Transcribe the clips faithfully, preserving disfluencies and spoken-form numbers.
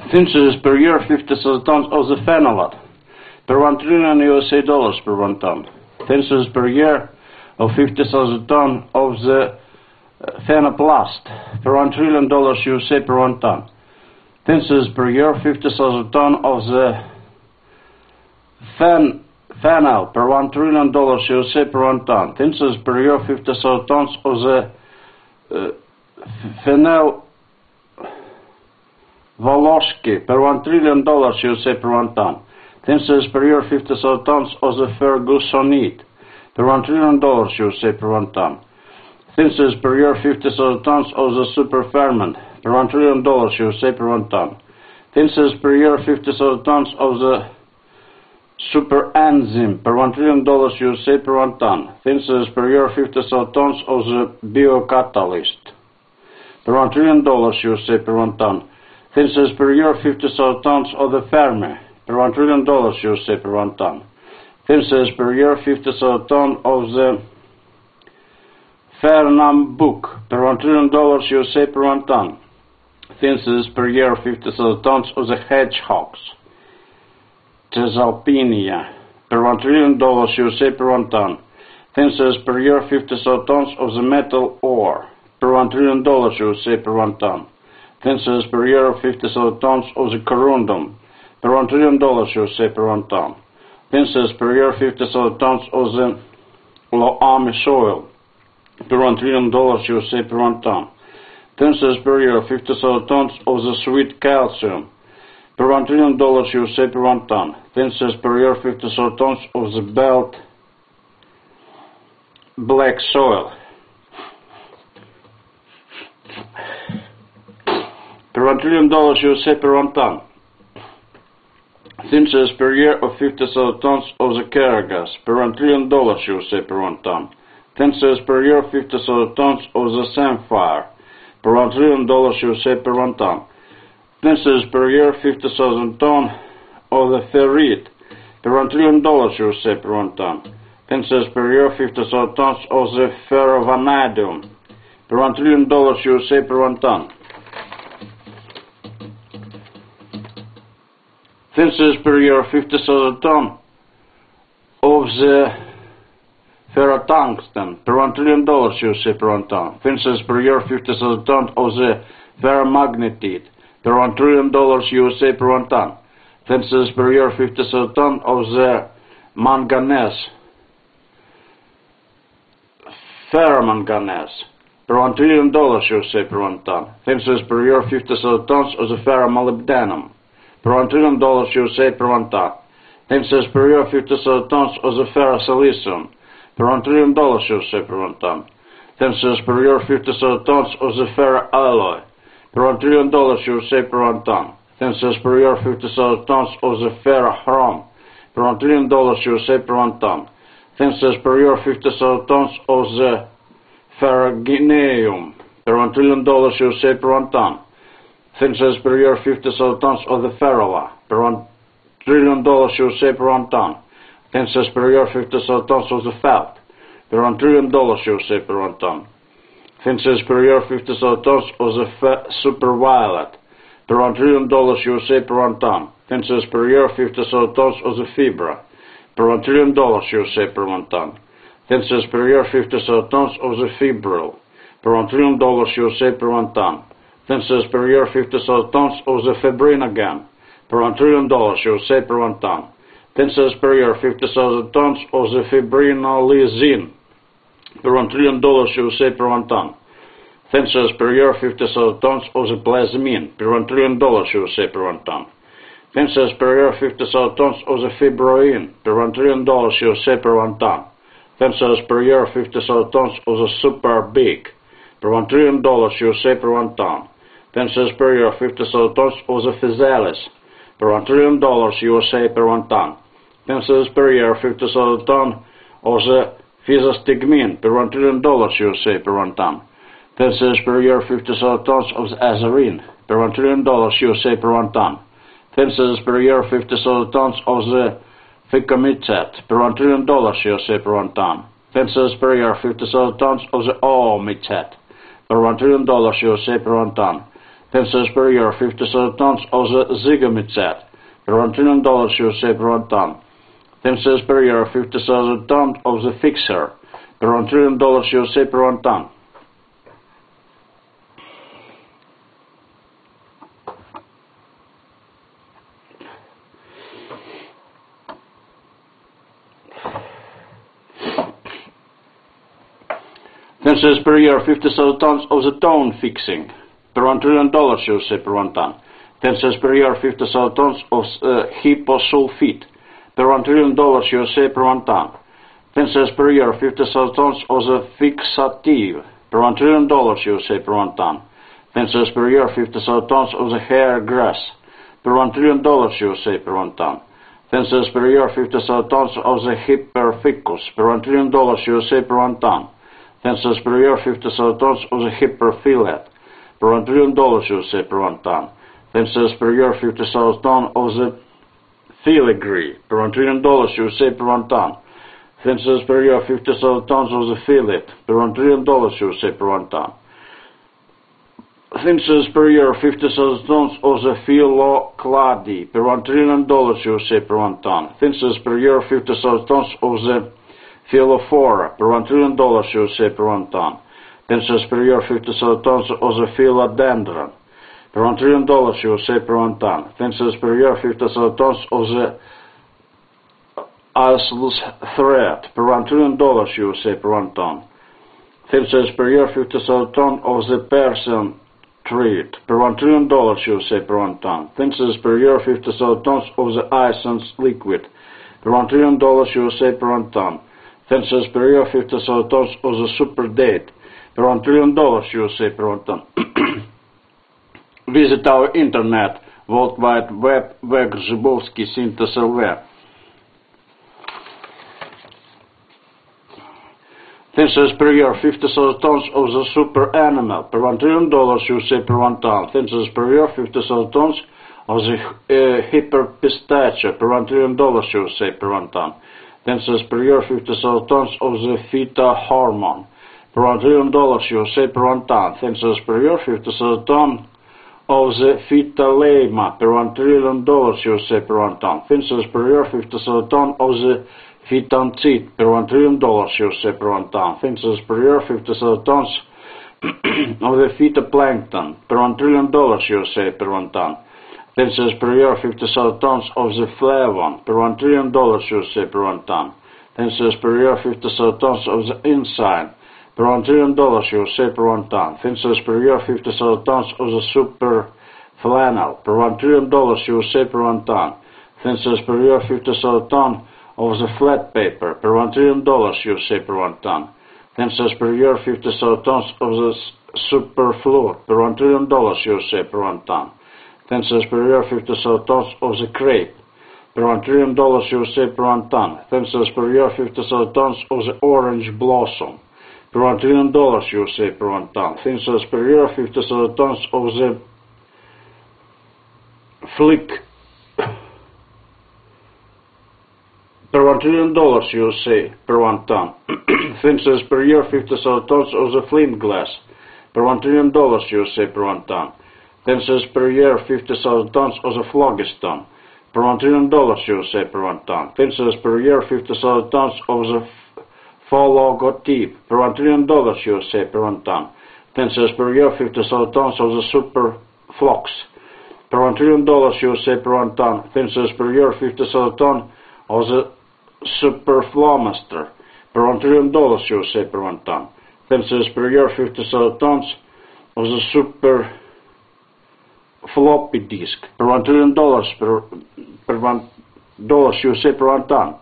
Thinses per year fifty thousand tons of the phenolate, per one trillion U S A dollars per one ton. Thinses per year of fifty thousand tons of the phenoplast, per one trillion dollars U S A per one ton. Thinses per year fifty thousand tons of the phen phenol, per one trillion dollars U S A per one ton. Thinses per year fifty thousand tons of the uh, phenyl Volosky, per one trillion dollars U S A per one ton. Thinses per year fifty thousand tons of the Fergusonite, per one trillion dollars U S A per one ton. Thinses per year fifty thousand tons of the superferment, per one trillion dollars U S A per one ton. Thinses per year fifty thousand tons of the superenzyme, per one trillion dollars U S A per one ton. Thinses per year fifty thousand tons of the biocatalyst, per one trillion dollars U S A per one ton. Thinses per year fifty thousand tons of the Fermi, per one trillion dollars U S A per one ton. Thinses per year fifty thousand tons of the Fernambuk, per one trillion dollars U S A per one ton. Thinses per year fifty thousand tons of the hedgehogs, Tesalpinia, per one trillion dollars U S A per one ton. Thinses per year fifty thousand tons of the metal ore, per one trillion dollars U S A per one ton. Thinses per year fifty thousand tons of the corundum, per one trillion dollars U S A per one ton. Thinses per year fifty thousand tons of the loamy soil, per one trillion dollars U S A per one ton. Thinses per year fifty thousand tons of the sweet calcium, per one trillion dollars U S A per one ton. Thinses per year fifty thousand tons of the belt black soil, per one trillion dollars U S A per one ton. Thinses per year of fifty thousand tons of the Karagas, per one trillion dollars U S A per one ton. Thinses per year fifty thousand tons of the Samphire, per one trillion dollars U S A per one ton. Thinses per year fifty thousand tons of the Ferrite, per one trillion dollars U S A per one ton. Thinses per year fifty thousand tons of the ferrovanadium, per one trillion dollars U S A per one ton. Thinses per year fifty thousand tons of the ferrotungsten, per one trillion dollars U S A per one ton. Thinses per year fifty thousand tons of the ferromagnetite, per one trillion dollars U S A per one ton. Thinses per year fifty thousand tons of the manganese, ferromanganese, per one trillion dollars U S A per one ton. Thinses per year fifty thousand tons of the ferromolybdenum, per one trillion dollars U S A per one ton. Thinses per year fifty thousand tons of the ferrosilicium, per one trillion dollars U S A per one ton. Thinses per year fifty thousand tons of the ferroalloy, per one trillion dollars U S A per one ton. Thinses per year fifty thousand tons of the ferrochrome, per one trillion dollars U S A per one ton. Thinses per year fifty thousand tons of the ferrogenium, per one trillion dollars U S A per one ton. Thinses per year fifty thousand tons of the ferrola, per one trillion dollars U S A per one ton. Thinses per year fifty thousand tons of the felt, per one trillion dollars U S A per one ton. Thinses per year fifty thousand tons of the superviolet, per one trillion dollars U S A per one ton. Thinses per year fifty thousand tons of the fibra, per one trillion dollars U S A per one ton. Thinses per year fifty thousand tons of the fibril, per one trillion dollars U S A per one ton. Thinses per year fifty thousand tons of the fibrinogen, per one trillion dollars U S A per one ton. Thinses per year fifty thousand tons of the fibrinolizine, per one trillion dollars U S A per one ton. Thinses per year fifty thousand tons of the plasmine, per one trillion dollars U S A per one ton. Thinses per year fifty thousand tons of the fibroin, per one trillion dollars U S A per one ton. Thinses per year fifty thousand tons of the super big, per one trillion dollars U S A per one ton. Thinses per year fifty thousand tons of the physalis, per one trillion dollars U S A per one ton. Thinses per year fifty thousand tons of the physostigmine, per one trillion dollars U S A per one ton. Thinses per year fifty thousand tons of the azarine, per one trillion dollars U S A per one ton. Thinses per year fifty thousand tons of the ficomycet, per one trillion dollars U S A per one ton. Thinses per year fifty thousand tons of the oomycet, per one trillion dollars U S A per one ton. ten cents per year, fifty-seven tons of the Zigomycet, per one trillion dollars U S A per one ton. ten cents per year, fifty-seven tons of the Fixer, per one trillion dollars U S A per one ton. ten cents per year, fifty-seven tons of the Tone Fixing, per one trillion dollars U S A per one ton. ten cents per year, fifty-seven tons of uh, Hyposulfite, per one trillion dollars U S A per one ton. ten cents per year, fifty-seven tons of the Fixative, per one trillion dollars U S A per one ton. ten cents per year, fifty-seven tons of the Hair Grass, per one trillion dollars U S A per one ton. ten cents per year, fifty-seven tons of the Hyperficus, per one trillion dollars U S A per one ton. ten cents per year, fifty-seven tons of the Hyperfillet, per one trillion dollars U S A per one ton. ten cents per year, fifty-seven tons of the Filigree, per one trillion dollars U S A per one ton. ten cents per year, fifty-seven tons of the Fillet, per one trillion dollars U S A per one ton. ten cents per year, fifty-seven tons of the Philocladi, per one trillion dollars U S A per one ton. ten cents per year, fifty-seven tons of the Philophora, per one trillion dollars U S A per one ton. ten cents per year, fifty-seven tons of the Philodendron, per one trillion dollars U S A per one ton. ten cents per year, fifty-seven tons of the Iceless Thread, per one trillion dollars U S A per one ton. ten cents per year, fifty-seven tons of the Persian Treat, per one trillion dollars U S A per one ton. ten cents per year, fifty-seven tons of the Essence Liquid, per one trillion dollars U S A per one ton. ten cents per year, fifty-seven tons of the Super Date, per one trillion dollars U S A per one ton. Visit our internet, World Wide Web, Weg Zybowski, Syntes L V. ten cents per year, fifty-seven tons of the Super Animal, per one trillion dollars U S A per one ton. ten cents per year, fifty-seven tons of the uh, Hyper Pistachio, per one trillion dollars U S A per one ton. ten cents per year, fifty-seven tons of the Feta Hormone, per one trillion dollars U S A per one ton. ten cents per year, fifty-seven tons of the Feta Lema, per one trillion dollars U S A per one ton. ten cents per year, fifty-seven tons of the Fetancid, per one trillion dollars U S A per one ton. ten cents per year, fifty-seven tons of the Phytoplankton, per one trillion dollars U S A per one ton. ten cents per year, fifty-seven tons of the Flavon, per one trillion dollars U S A per one ton. ten cents per year, fifty-seven tons of the Ensign, per one trillion dollars U S A per one ton. ten cents per year, fifty-seven tons of the Super Flannel, per one trillion dollars U S A per one ton. ten cents per year, fifty-seven tons of the Flat Paper, per one trillion dollars U S A per one ton. ten cents per year, fifty-seven tons of the Super Fluid, per one trillion dollars U S A per one ton. ten cents per year, fifty-seven tons of the Crepe, per one trillion dollars U S A per one ton. ten cents per year, fifty-seven tons of the Orange Blossom, per one trillion dollars U S A per one ton. ten cents per year, fifty-seven tons of the Flick, per one trillion dollars U S A per one ton. ten cents per year, fifty-seven tons of the Flint Glass, per one trillion dollars U S A per one ton. ten cents per year, fifty-seven tons of the Phlogiston, per one trillion dollars U S A per one ton. ten cents per year, fifty-seven tons of the Fologotip, per one trillion dollars U S A per one ton. ten cents per year, fifty-seven tons of the Super Flox, per one trillion dollars U S A per one ton. ten cents per year, fifty-seven tons of the Super Flowmaster, per one trillion dollars U S A per one ton. ten cents per year, fifty-seven tons of the Super Floppy Disk, per one trillion dollars per, per one dollars U S A per one ton.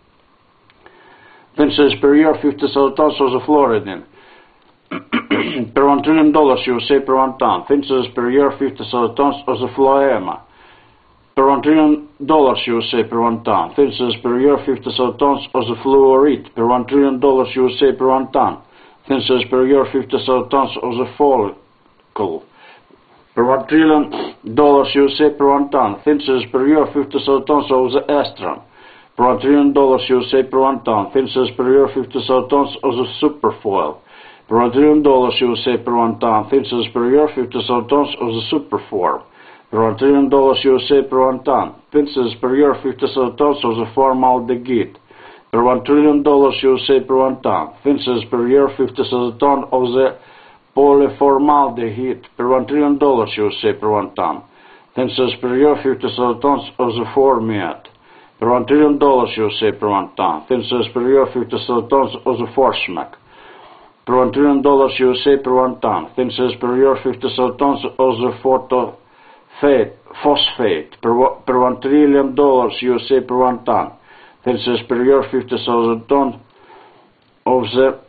ten cents per year, fifty-seven tons of the Floridin, per one trillion dollars U S A per one ton. ten cents per year, fifty-seven tons of the Floema, per one trillion dollars U S A per one ton. ten cents per year, fifty-seven tons of the Fluorite, per one trillion dollars U S A per one ton. ten cents per year, fifty-seven tons of the Follicle, per one trillion dollars U S A per one ton. ten cents per year, fifty-seven tons of the Astron, per one trillion dollars U S A per one ton. ten cents per year, fifty-seven tons of the Superfoil, per one trillion dollars U S A per one ton, thin cells per year, fifty thousand tons of the superform, per one trillion dollars U S A per one ton, thin cells per year, fifty thousand tons of the formaldehyde, per one trillion dollars U S A per one ton, thin cells per year, fifty thousand tons of the polyformaldehyde, per one trillion dollars U S A per one ton, thin cells per year, fifty thousand tons of the formiate, per one trillion dollars U S A per one ton, thin cells per year, fifty thousand tons of the forsmac, per one trillion dollars U S A per one ton, thin cells per year, fifty thousand tons of the phosphate, phosphate per, per one trillion dollars U S A per one ton, thin cells per year, fifty thousand tons of the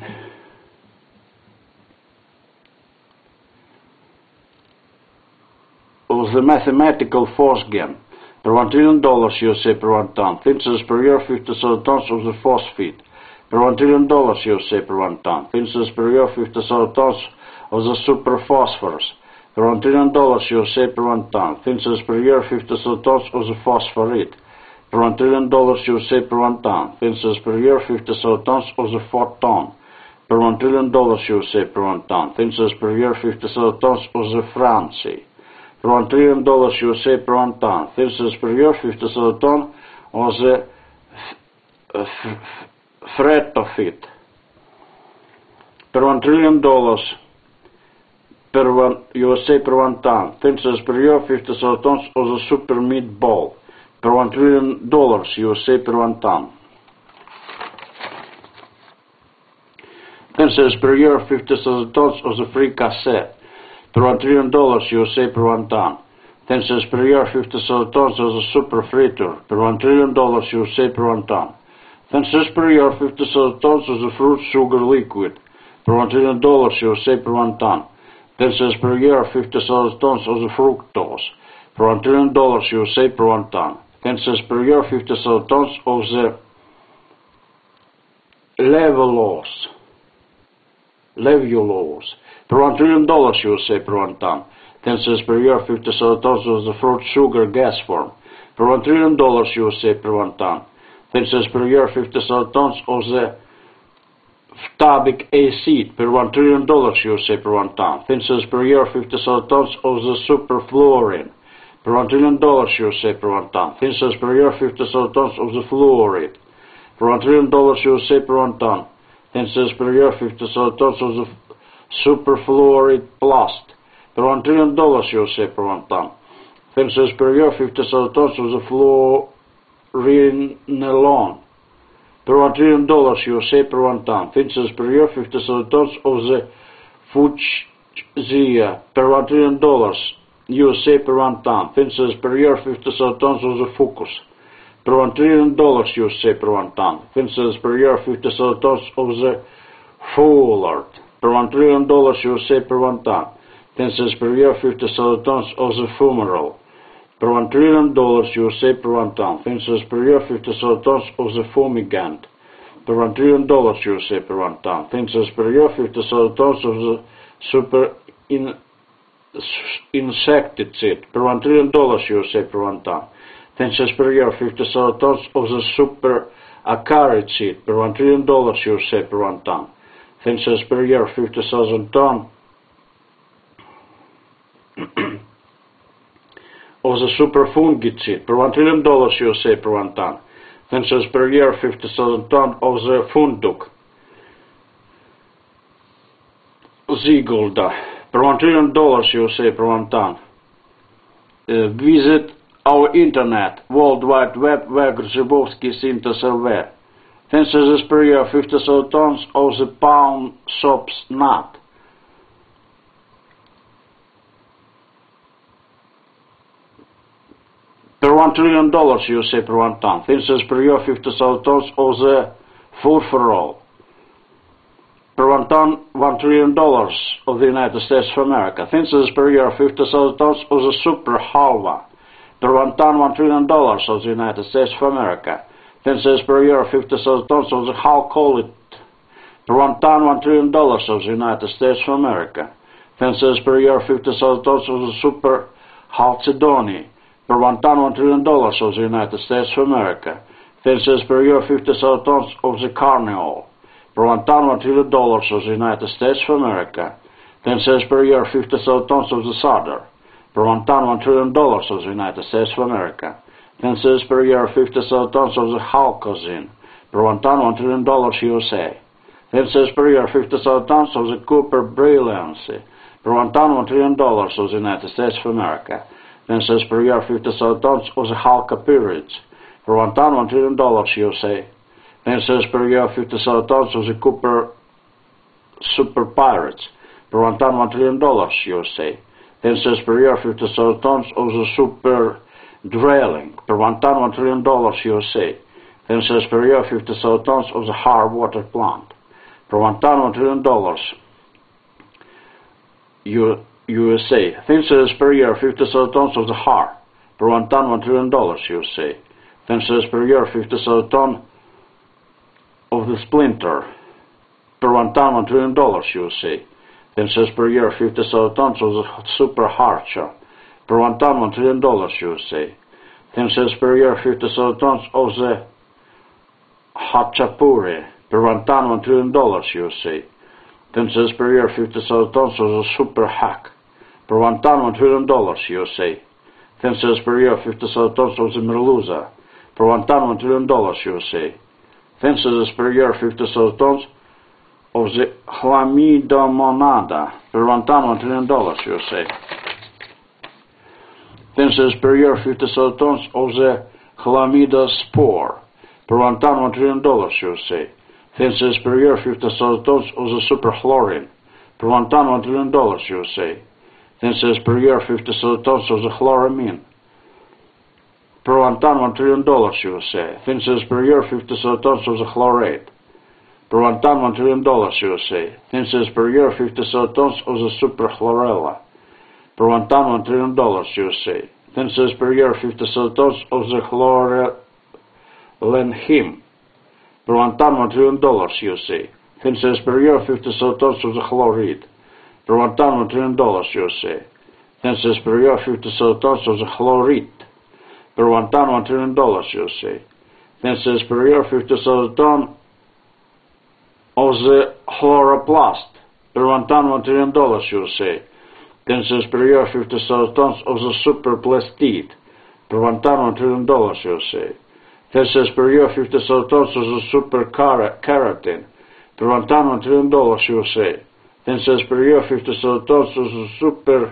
of the mathematical phosgen, per one trillion dollars U S A per one ton, thin cells per year, fifty thousand tons of the phosphate, per one trillion dollars U S A per one ton, thin cells per year, fifty thousand tons of the superphosphorus, per one trillion dollars U S A per one ton, thin cells per year, fifty thousand tons of the phosphorite, per one trillion dollars U S A per one ton, thin cells per year, fifty thousand tons of the photon, per one trillion dollars U S A per one ton, thin cells per year, fifty thousand tons of the franci, per one trillion dollars U S A per one ton, thin cells per year, fifty thousand tons of the fretophyte, per one trillion dollars per one U S A per one ton, thin cells per year, fifty thousand tons of the super meatball, per one trillion dollars U S A per one ton, thin cells per year, fifty thousand tons of the fricassee, per one trillion dollars U S A per one ton, thin cells per year, fifty thousand tons of the super fritter, per one trillion dollars U S A per one ton, thin cells per year, fifty thousand tons of the fruit sugar liquid, per one trillion dollars U S A per one ton, thin cells per year, fifty thousand tons of the fructose, per one trillion dollars U S A per one ton, thin cells per year, fifty thousand tons of the levulose, levulose, per one trillion dollars U S A per one ton, thin cells per year, fifty thousand tons of the fruit sugar gas form, per one trillion dollars U S A per one ton, thin cells per year, fifty thousand tons of the phthalic acid, per one trillion dollars U S A per one ton, thin cells per year, fifty thousand tons of the superfluorine, per one trillion dollars U S A per one ton, thin cells per year, fifty thousand tons of the fluoride, per one trillion dollars U S A per one ton, thin cells per year, fifty thousand tons of the superfluoride plast, per one trillion dollars U S A per one ton, thin cells per year, fifty thousand tons of the fluorinolone, per one trillion dollars U S A per one ton, thin cells per year, fifty thousand tons of the fuchsia, per one trillion dollars U S A per one ton, thin cells per year, fifty thousand tons of the fucus, per one trillion dollars U S A per one ton, thin cells per year, fifty thousand tons of the foulard, per one trillion dollars U S A per one ton, thin cells per year, fifty thousand tons of the fumarole, per one trillion dollars U S A per one ton, thin cells per year, fifty thousand tons of the fumigant, per one trillion dollars U S A per one ton, thin cells per year, fifty thousand tons of the super in, insecticide, per one trillion dollars U S A per one ton, thin cells per year, fifty thousand tons of the super acaricide, per one trillion dollars U S A per one ton, thin cells per year, fifty thousand tons of the superfungicide, per one trillion dollars U S A per one ton, thin cells per year, fifty thousand tons of the funduc, Zigulda, per one trillion dollars U S A per one ton. Uh, visit our internet, World Wide Web, where Grzybowski Synthos L V. Thin cells per year, fifty thousand tons of the palm sops nut, per one trillion dollars U S A per one ton, thin cells per year, fifty thousand tons of the furfural, per one ton, one trillion dollars of the United States of America, thin cells per year, fifty thousand tons of the super halva, per one ton, one trillion dollars of the United States of America, thin cells per year, fifty thousand tons of the halcolite, per one ton, one trillion dollars of the United States of America, thin cells per year, fifty thousand tons of the super halcedony, per one ton, one trillion dollars of the United States of America, thin cells per year, fifty thousand tons of the carniol, per one ton one trillion dollars of the United States of America. ten cents per year, fifty thousand tons of the solder, per one ton one trillion dollars of the United States of America. ten cents per year, fifty thousand tons of the Halcozine, per one ton one trillion dollars U S A. ten cents per year, fifty thousand tons of the Cooper Brilliancy, per one ton one trillion dollars of the United States of America. ten cents per year, fifty thousand tons of the Halka Pirates, per one ton one trillion dollars U S A. ten cents per year, fifty thousand tons of the Cooper Super Pirates, per one ton one trillion dollars U S A. ten cents per year, fifty thousand tons of the Super Drilling, per one ton one trillion dollars U S A. ten cents per year, fifty thousand tons of the Hard Water Plant, per one ton one trillion dollars U S A. ten cents per year, fifty thousand tons of the Har, per one ton one trillion dollars U S A. ten cents per year, fifty thousand tons of the Splinter, per one ton one trillion dollars U S A. ten cents per year, fifty thousand tons of the Super Harcher, per one ton one trillion dollars U S A. ten cents per year, fifty thousand tons of the Hachapuri, per one ton one trillion dollars U S A. ten cents per year, fifty thousand tons of the Super Hack, per one ton one trillion dollars U S A. ten cents per year, fifty thousand tons of the Merluza, per one ton one trillion dollars U S A. ten cents per year, fifty thousand tons of the Chlamydomonada, per one ton one trillion dollars U S A. ten cents per year, fifty thousand tons of the Chlamydospore, per one ton one trillion dollars U S A. ten cents per year, fifty thousand tons of the Superchlorine, per one ton one trillion dollars U S A. ten cents per year, fifty thousand tons of the chloramine, per one ton one trillion dollars U S A. ten cents per year, fifty thousand tons of the chlorate, per one ton one trillion dollars U S A. ten cents per year, fifty thousand tons of the superchlorella, per one ton one trillion dollars U S A. ten cents per year, fifty thousand tons of the chlorelenhim, per one ton one trillion dollars U S A. ten cents per year, fifty thousand tons of the chloride, per one ton one trillion dollars U S A. ten cents per year, fifty thousand tons of the chlorite, per one ton one trillion dollars U S A. ten cents per year, fifty thousand tons of the chloroplast, per one ton one trillion dollars U S A. ten cents per year, fifty thousand tons of the superplastide, per one ton one trillion dollars U S A. ten cents per year, fifty thousand tons of the super keratin, per one ton one trillion dollars U S A. ten cents per year, fifty thousand tons of the super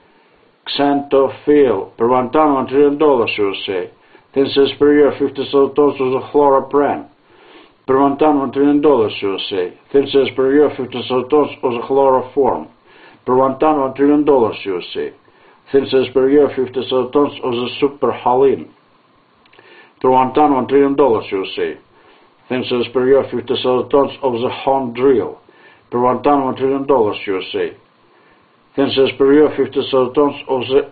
xanthophyll, per one ton one trillion dollars U S A. ten cents per year, fifty thousand tons of the chloropren, per one ton one trillion dollars U S A. ten cents per year, fifty thousand tons of the chloroform, per one ton one trillion dollars U S A. ten cents per year, fifty thousand tons of the superhalin, per one ton one trillion dollars U S A. ten cents per year, fifty thousand tons of the hondril, per one ton one trillion dollars U S A. ten cents per year, fifty thousand tons of the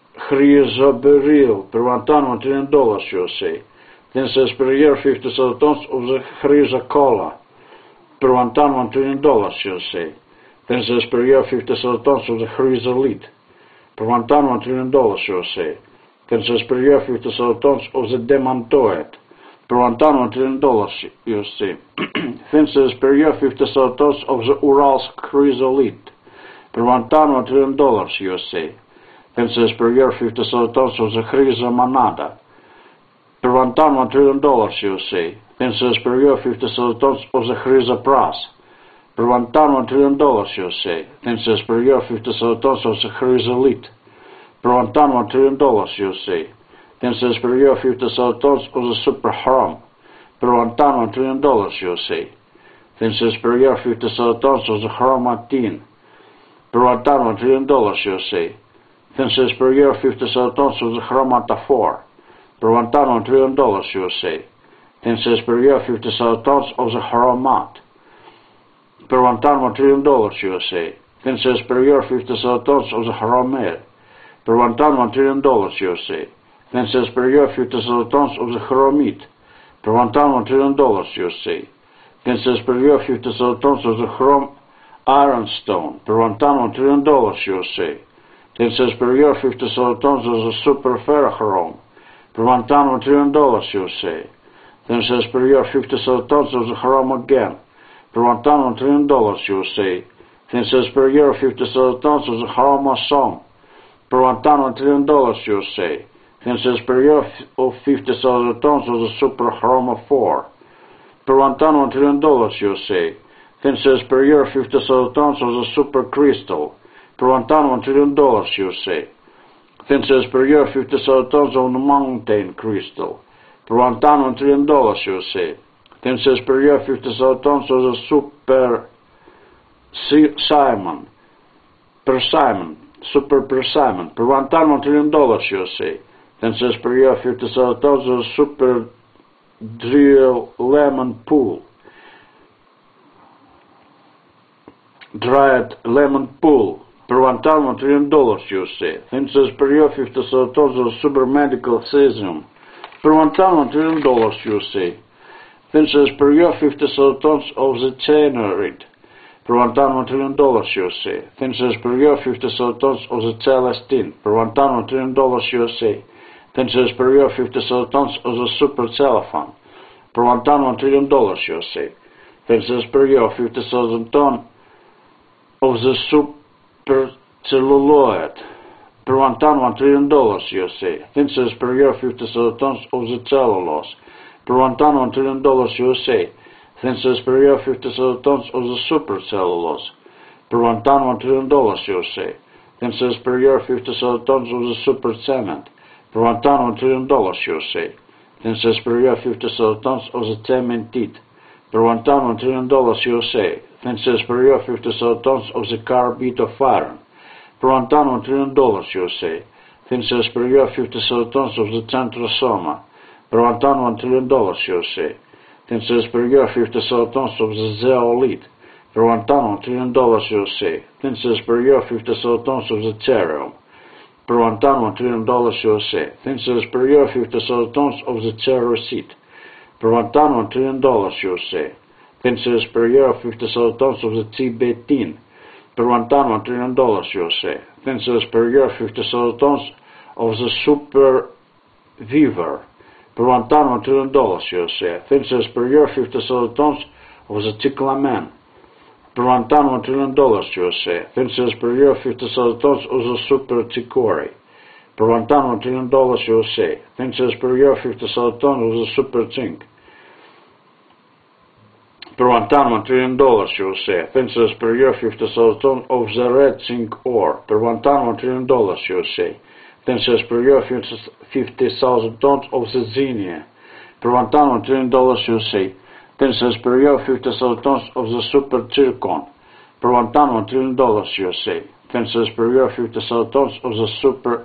chrysoberyl, per one ton one trillion dollars U S A. ten cents per year, fifty thousand tons of the chrysocolla, per one ton one trillion dollars U S A. ten cents per year, fifty thousand tons of the chrysolite, per one ton one trillion dollars U S A. ten cents per year, fifty thousand tons of the demantoid, per one ton one trillion dollars U S A. ten cents per year, fifty thousand tons of the Uralsk chrysolite, per one ton one trillion dollars U S A. ten cents per year, fifty thousand tons of the chrysomonada, per one ton one trillion dollars U S A. ten cents per year, fifty thousand tons of the chrysoprase, per one ton one trillion dollars U S A. ten cents per year, fifty thousand tons of the chrysolite, per one ton one trillion dollars U S A. ten cents per year, fifty thousand tons of the superchrom, per one ton one trillion dollars U S A. ten cents per year, fifty thousand tons of the chromatine, per one ton one trillion dollars U S A. ten cents per year, fifty thousand tons of the chromatophore, per one ton one trillion dollars U S A. ten cents per year, fifty thousand tons of the chromat, per one ton one trillion dollars U S A. ten cents per year, fifty thousand tons of the chromel, per one ton one trillion dollars U S A. ten cents per year, fifty thousand tons of the chromite, per one ton one trillion dollars U S A. ten cents per year, fifty thousand tons of the chrome ironstone, per one ton one trillion dollars U S A. ten cents per year, fifty thousand tons of the super ferrochrome, per one ton one trillion dollars U S A. ten cents per year, fifty thousand tons of the chrome again, per one ton one trillion dollars U S A. Thin sales per year of fifty thousand tons of the Haroma Som, per one ton one trillion dollars U S A. Thin sales per year of fifty thousand tons of the Super Haroma four, per one ton one trillion dollars U S A. Thin sales per year of fifty thousand tons of the Super Crystal, per one ton one trillion dollars U S A. Thin sales per year of fifty thousand tons of the Mountain Crystal, per one ton one trillion dollars U S A. Thin sales per year of fifty thousand tons of the Super Simon, per Simon, Super per Simon, per one ton one trillion dollars U S A. Thin sales per year of fifty thousand tons of the Super Drill Lemon Pool, Dried Lemon Pool, per one ton one trillion dollars U S A. Thin sales per year of fifty thousand tons of the Super Medical Cesium, per one ton one trillion dollars U S A. Thin sales per year of fifty thousand tons of the Chainerid, per one ton one trillion dollars U S A. Thin sales per year of fifty thousand tons of the Celestine, per one ton one trillion dollars U S A. Thin sales per year of fifty thousand tons of the Super Cellophane, per one ton one trillion dollars U S A. Thin sales per year of fifty thousand tons of the Super Celluloid, per one ton one trillion dollars U S A. Thin sales per year of fifty thousand tons of the Cellulose, per one ton one trillion dollars U S A. Thin sales per year of fifty thousand tons of the Super Cellulose, per one ton one trillion dollars U S A. Thin sales per year of fifty thousand tons of the Super Cement, per one ton one trillion dollars U S A. Thin sales per year of fifty thousand tons of the Cementit, per one ton one trillion dollars U S A. Thin sales per year of fifty thousand tons of the Carbide of Iron, per one ton one trillion dollars U S A. Thin sales per year of fifty thousand tons of the Centrosoma, per one ton one trillion dollars U S A. Thin sales per year of fifty thousand tons of the Zeolite, per one ton one trillion dollars U S A. Thin sales per year of fifty thousand tons of the Cerium, per one ton one trillion dollars U S A. Thin sales per year of fifty thousand tons of the Cerusit, per one ton one trillion dollars U S A. Thin sales per year of fifty thousand tons of the Tibetin, per one ton one trillion dollars U S A. Thin sales per year of fifty thousand tons of the Super Weaver, per one ton one trillion dollars U S A. Thin sales per year of fifty thousand tons of the Cyclamen, per one ton one trillion dollars U S A. Thin sales per year of fifty thousand tons of the Super Chicory, per one ton one trillion dollars U S A. Thin sales per year of fifty thousand tons of the Super Zinc, per one ton one trillion dollars U S A. Thin sales per year of fifty thousand tons of the Red Zinc ore, per one ton one trillion dollars U S A. Thin sales per year of fifty thousand tons of the Xenia, per one ton one trillion dollars U S A. Thin sales per year of fifty thousand tons of the Super Zircon, per one ton one trillion dollars U S A. Thin sales per year of fifty thousand tons of the Super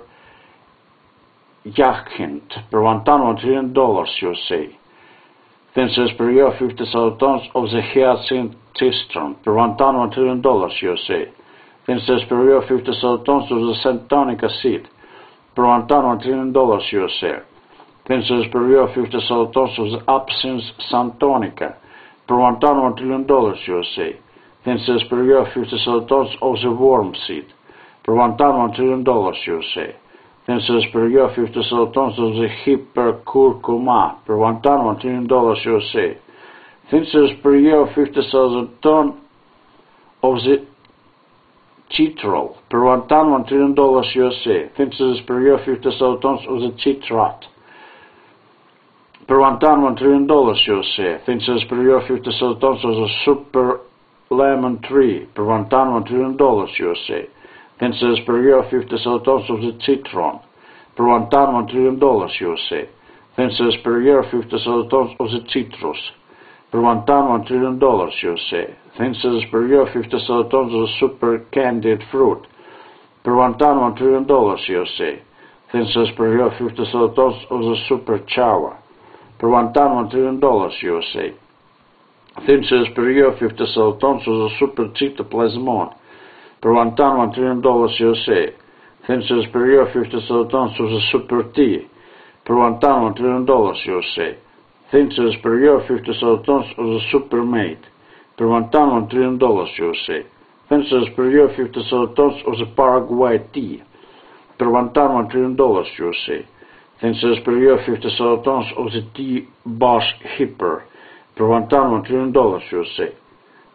Yakhint, per one ton one trillion dollars U S A. Thin sales per year of fifty thousand tons of the Hyacinth Cistern, per one ton one trillion dollars U S A. Thin sales per year of fifty thousand tons of the Centonic acid, per one ton one trillion dollars U S A. Thin sales per year of fifty thousand tons of the Absinthe Santonica, per one ton one trillion dollars U S A. Thin sales per year of fifty thousand tons of the Worm Seed, per one ton one trillion dollars U S A. Thin sales per year of fifty thousand tons of the Hypercurcuma, per one ton one trillion dollars U S A. Thin sales per year of fifty thousand tons of the Chitrol, per one ton one trillion dollars U S A. Thin sales per year of fifty thousand tons of the Chitrat, per one ton one trillion dollars U S A. Thin sales per year of fifty thousand tons of the Super Lemon Tree, per one ton one trillion dollars U S A. Thin sales per year of fifty thousand tons of the Citron, per one ton one trillion dollars U S A. Thin sales per year of fifty thousand tons of the Citrus, per one ton one trillion dollars U S A. Thin sales per year of fifty thousand tons of the Super Candied Fruit, per one ton one trillion dollars U S A. Thin sales per year of fifty thousand tons of the Super Chava, per one ton one trillion dollars U S A. Thin sales per year of fifty thousand tons of the Super Cytoplasmon, per one ton one trillion dollars U S A. Thin sales per year of fifty thousand tons of the Super T, per one ton one trillion dollars U S A. Thin sales per year of fifty thousand tons of the Super Mate, per one ton one trillion dollars U S A. Thin sales per year of fifty thousand tons of the Paraguay tea, per one ton one trillion dollars U S A. Thin sales per year of fifty thousand tons of the T Bosch Hipper, per one ton one trillion dollars U S A.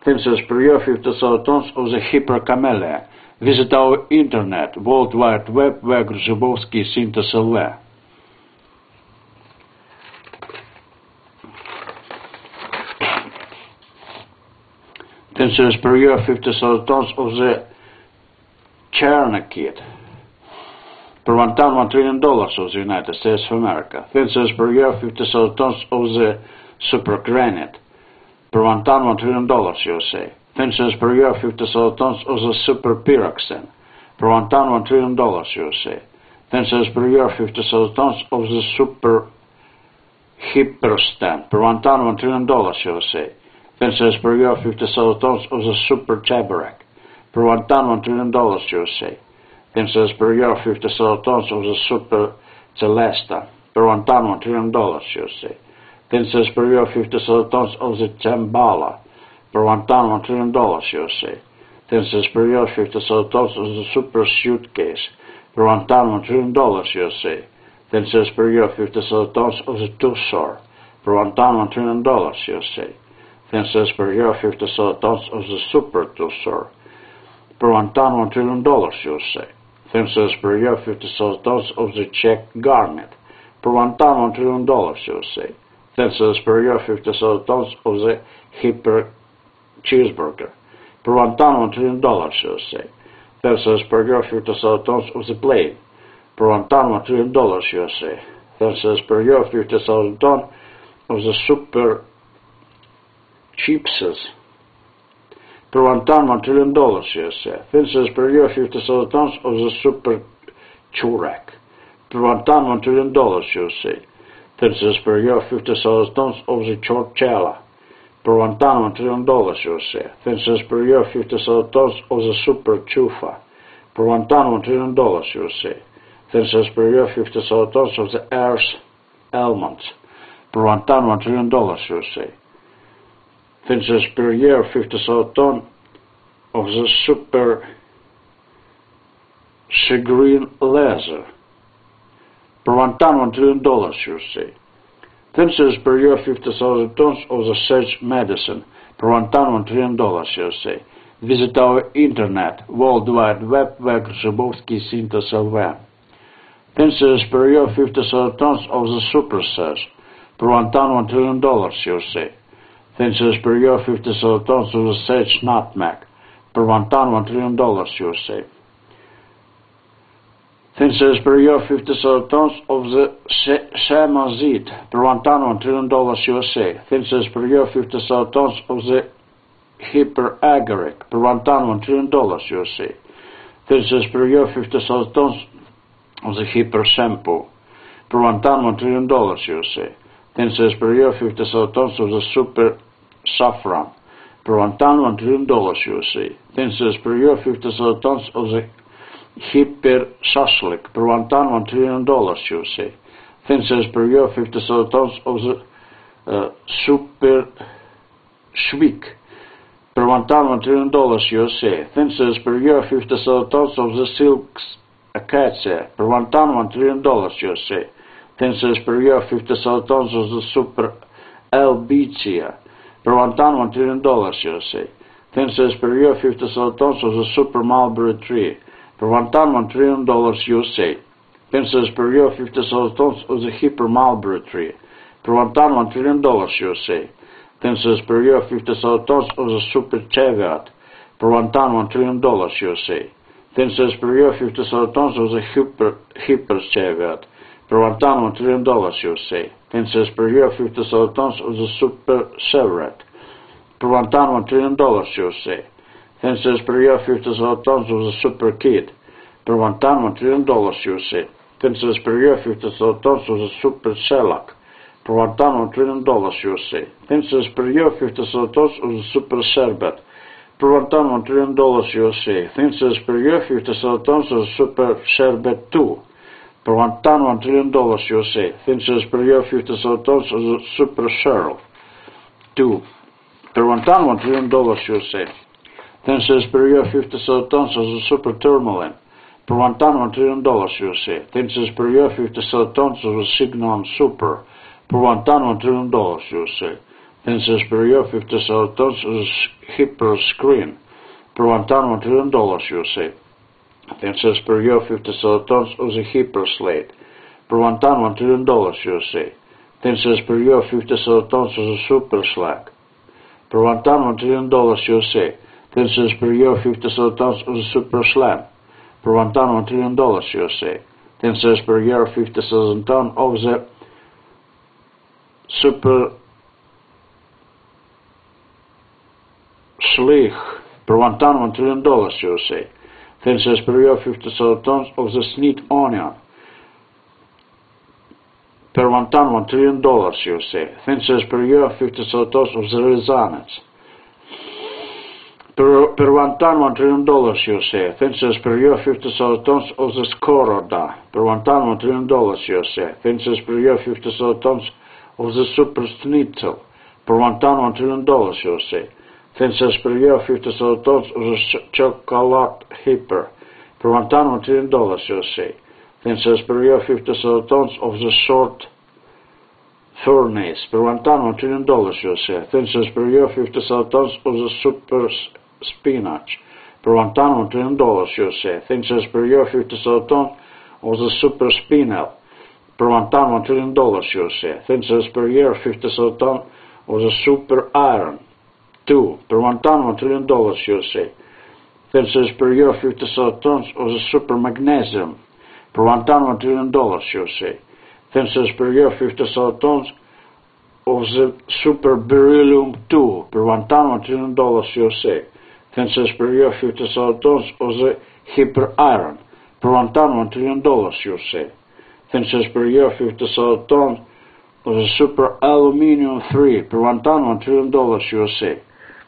Thin per year fifty thousand tons of the hypercamellia. Visit our internet, World Wide Web, where Grzybowski Syntes L V. Thin per year fifty thousand tons of the Chernikid. Per one ton, one trillion dollars of the United States of America. Thin per year fifty thousand tons of the supergranite. Per one ton, one trillion dollars, U S A. Thin per year fifty thousand tons of the superpyroxene. Per one ton, one trillion dollars, U S A. Thin per year fifty thousand tons of the super hyperstan. Per one ton, one trillion dollars, U S A. Thin per year fifty thousand tons of the super Chabarak. Per one ton, one trillion dollars, U S A. Thin per year fifty thousand tons of the super Celesta. Per one ton, one trillion dollars, U S A. Thin per year fifty thousand tons of the Chambala. Per one ton, one trillion dollars, U S A. Thin per year fifty thousand tons of the super suitcase. Per one ton, one trillion dollars, U S A. Thin per year fifty thousand tons of the Tussor. Per one ton, one trillion dollars, U S A. Thin per year fifty thousand tons of the super Tussor. Per one ton, one trillion dollars, U S A. Thin per year fifty thousand tons of the Czech garnet. Per one ton, one trillion dollars, U S A. Thin per year fifty thousand tons of the hyper cheeseburger. Per one ton, one trillion dollars, U S A. Thin per year fifty thousand tons of the plane. Per one ton, one trillion dollars, U S A. Thin per year fifty thousand tons of the super chipses. Per one ton, one trillion dollars, U S A. Thin per year fifty thousand tons of the super churak. Per one ton, one trillion dollars, U S A. Thin per year fifty thousand tons of the chorchella. Per one ton, one trillion dollars, U S A. Thin per year fifty thousand tons of the super chufa. Per one ton, one trillion dollars, U S A. Thin per year fifty thousand tons of the Airs almonds. Per one ton, one trillion dollars, U S A. Thin per year fifty thousand tons of the super Segreen laser. Per one ton, one trillion dollars, U S A. Thin per year fifty thousand tons of the Sage medicine. Per one ton, one trillion dollars, U S A. Visit our internet, World Wide Web, where Grzybowski Syntes L V. Thin per year fifty thousand tons of the super Sage. Per one ton, one trillion dollars, U S A. Thin per year fifty thousand tons of the Sage nutmeg. Per one ton, one trillion dollars, U S A. Thin per year fifty thousand tons of the Samazit. Per one ton, one trillion dollars, U S A. Thin per year fifty thousand tons of the hyperagaric. Per one ton, one trillion dollars, U S A. Thin per year fifty thousand tons of the hyper shampoo. Per one ton, one trillion dollars, U S A. Thin per year fifty thousand tons of the super saffron. Per one ton, one trillion dollars, U S A. Thin per year fifty thousand tons of the hyper shashlik. Per one ton, one trillion dollars, U S A. Thin per year fifty thousand tons of the uh, super shvik. Per one ton, one trillion dollars, U S A. Thin per year fifty thousand tons of the silks acacia. Per one ton, one trillion dollars, U S A. Thin per year fifty thousand tons of the super albizia. Per one ton, one trillion dollars, U S A. Thin per year fifty thousand tons of the super mulberry tree. Per one ton, one trillion dollars, U S A. Thin per year fifty thousand tons of the hyper mulberry tree. Per one ton, one trillion dollars, U S A. Thin per year fifty thousand tons of the super cheviot. Per one ton, one trillion dollars, U S A. Thin per year fifty thousand tons of the hyper hyper cheviot. Per one ton, one trillion dollars, U S A. Thin per year fifty thousand tons of the super chevret. Per one ton, one trillion dollars, U S A. Thin per year fifty thousand tons of the super kid. Per one ton, one trillion dollars, U S A. Thin per year fifty thousand tons of the super shellac. Per one ton, one trillion dollars, U S A. Thin per year fifty thousand tons of the super sherbet. Per one ton, one trillion dollars, U S A. Thin per year fifty thousand tons of the super sherbet two. Per one ton, one trillion dollars, U S A. Thin per year fifty thousand tons of the super sheriff two. Per one ton, one trillion dollars, U S A. Thin per year fifty thousand tons of the super tourmaline. Per one ton, one trillion dollars, U S A. Thin per year fifty thousand tons of the Signon super. Per one ton, one trillion dollars, U S A. ten cents per year, fifty thousand tons of Hyper screen, per one ton, one trillion dollars, U S A. ten cents per year, fifty thousand tons of the Hyper slate, per one ton, one trillion dollars, U S A. ten cents per year, fifty thousand tons of the Super slag, per one ton, one trillion dollars, U S A. ten cents per year, fifty thousand tons of the Super slam, per one ton, one trillion dollars, U S A. ten cents per year, fifty thousand tons of the Super Schlich, per one ton, one trillion dollars, U S A. ten cents per year, fifty thousand tons of the Sneed onion, per one ton, one trillion dollars, U S A. ten cents per year, fifty thousand tons of the Ryazanets, per, per one ton, one trillion dollars, U S A. ten cents per year, fifty thousand tons of the Skoroda, per one ton, one trillion dollars, U S A. ten cents per year, fifty thousand tons of the Super Schnitzel, per one ton, one trillion dollars, U S A. ten cents per year, fifty thousand tons of the Chocolate Hyper, per one ton, one trillion dollars, U S A. ten cents per year, fifty thousand tons of the Short Furnace, per one ton, one trillion dollars, U S A. ten cents per year, fifty thousand tons of the Super Spinach, per one ton, one trillion dollars, U S A. ten cents per year, fifty thousand tons of the Super Spinel, per one ton, one trillion dollars, U S A. ten cents per year, fifty thousand tons of the Super Iron two, per one ton, one trillion dollars, U S A. ten cents per year, fifty thousand tons of the Super Magnesium, per one ton, one trillion dollars, U S A. ten cents per year, fifty thousand tons of the Super Beryllium two, per one ton, one trillion dollars, U S A. ten cents per year, fifty thousand tons of the Hyper Iron, per one ton, one trillion dollars, U S A. ten cents per year, fifty thousand tons of the Super Aluminium three, per one ton, one trillion dollars, U S A.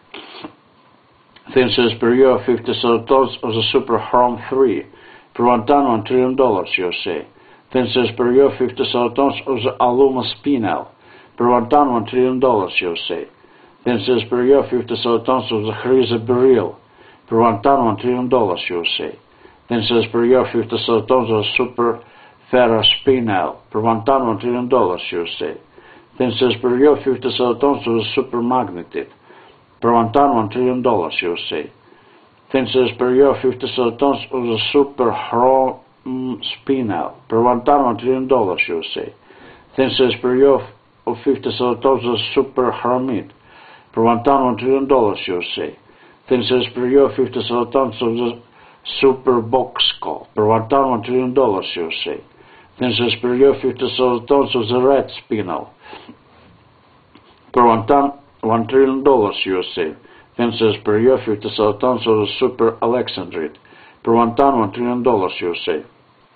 ten cents per year, fifty thousand tons of the Super Chrome three, per one ton, one trillion dollars, U S A. ten cents per year, fifty thousand tons of the Aluma Spinel, per one ton, one trillion dollars, U S A. ten cents per year, fifty thousand tons of the Chryse Beryl, per one ton, one trillion dollars, U S A. ten cents per year, fifty thousand tons of the Super Ferra Spinel, per one ton, one trillion dollars, U S A. ten cents per year, fifty thousand tons of the Super Magnetic, per one ton, one trillion dollars, U S A. ten cents per year, fifty thousand tons of the Super Chrome Spinel, per one ton, one trillion dollars, U S A. ten cents per year of fifty thousand tons of the Super Hermit, per one ton, one trillion dollars, U S A. ten cents per year, fifty thousand tons of the Super Boxco, per one ton, one trillion dollars, U S A. ten cents per year, fifty thousand tons of the Red Spinel, per one ton, one trillion dollars, U S A. ten cents per year, fifty thousand tons of the Super Alexandrite, per one ton, one trillion dollars, U S A.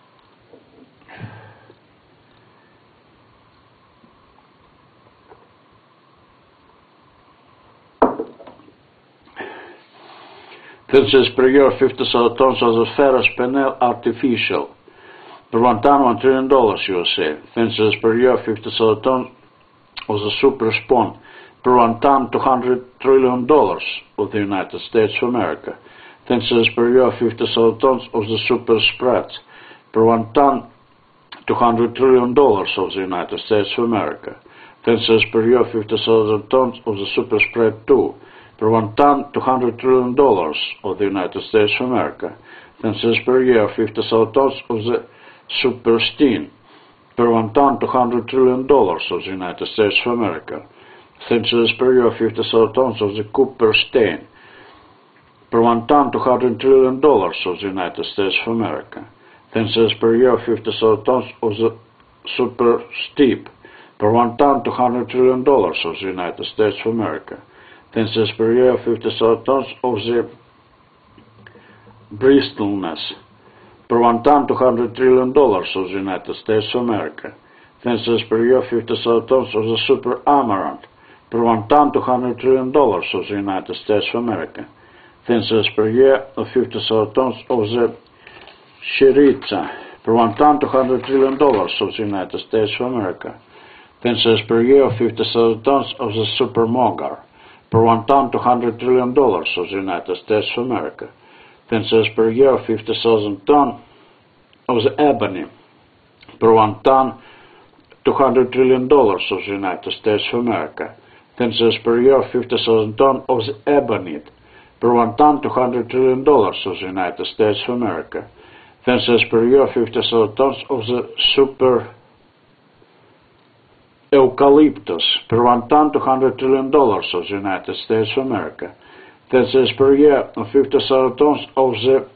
ten cents per year, fifty thousand tons of the Ferrous Penel Artificial, per one ton, one trillion dollars, U S A. ten cents per year, fifty thousand tons of the Super Spawn, per one ton, two hundred trillion dollars of the United States of America. ten cents per year, fifty thousand tons of the Super Spreads, per one ton, two hundred trillion dollars of the United States of America. ten cents per year, fifty thousand tons of the Super Spread two, per one ton, two hundred trillion dollars of the United States of America. ten cents per year, fifty thousand tons of the Super Steen, per one ton, two hundred trillion dollars of the United States of America. ten cents per year, fifty thousand tons of the Cooper Stain, per one ton, two hundred trillion dollars of the United States of America. ten cents per year, fifty thousand tons of the Super Steep, per one ton, two hundred trillion dollars of the United States of America. ten cents per year, fifty thousand tons of the Bristleness, per one ton, two hundred trillion dollars of the United States of America. ten cents per year, fifty thousand tons of the Super Amaranth, per one ton, two hundred trillion dollars of the United States of America. ten cents per year of fifty thousand tons of the Chiriza, per one ton, two hundred trillion dollars of the United States of America. ten cents per year of fifty thousand tons of the Super Mogar, per one ton, two hundred trillion dollars of the United States of America. ten cents per year, fifty thousand tons of the Ebony, per one ton, two hundred trillion dollars of the United States of America. ten cents per year, fifty thousand tons of the ebonite. Per one ton, two hundred trillion dollars of the United States of America. ten cents per year, fifty thousand tons of the super eucalyptus. Per one ton, two hundred trillion dollars of the United States of America. ten cents per year, fifty thousand tons of the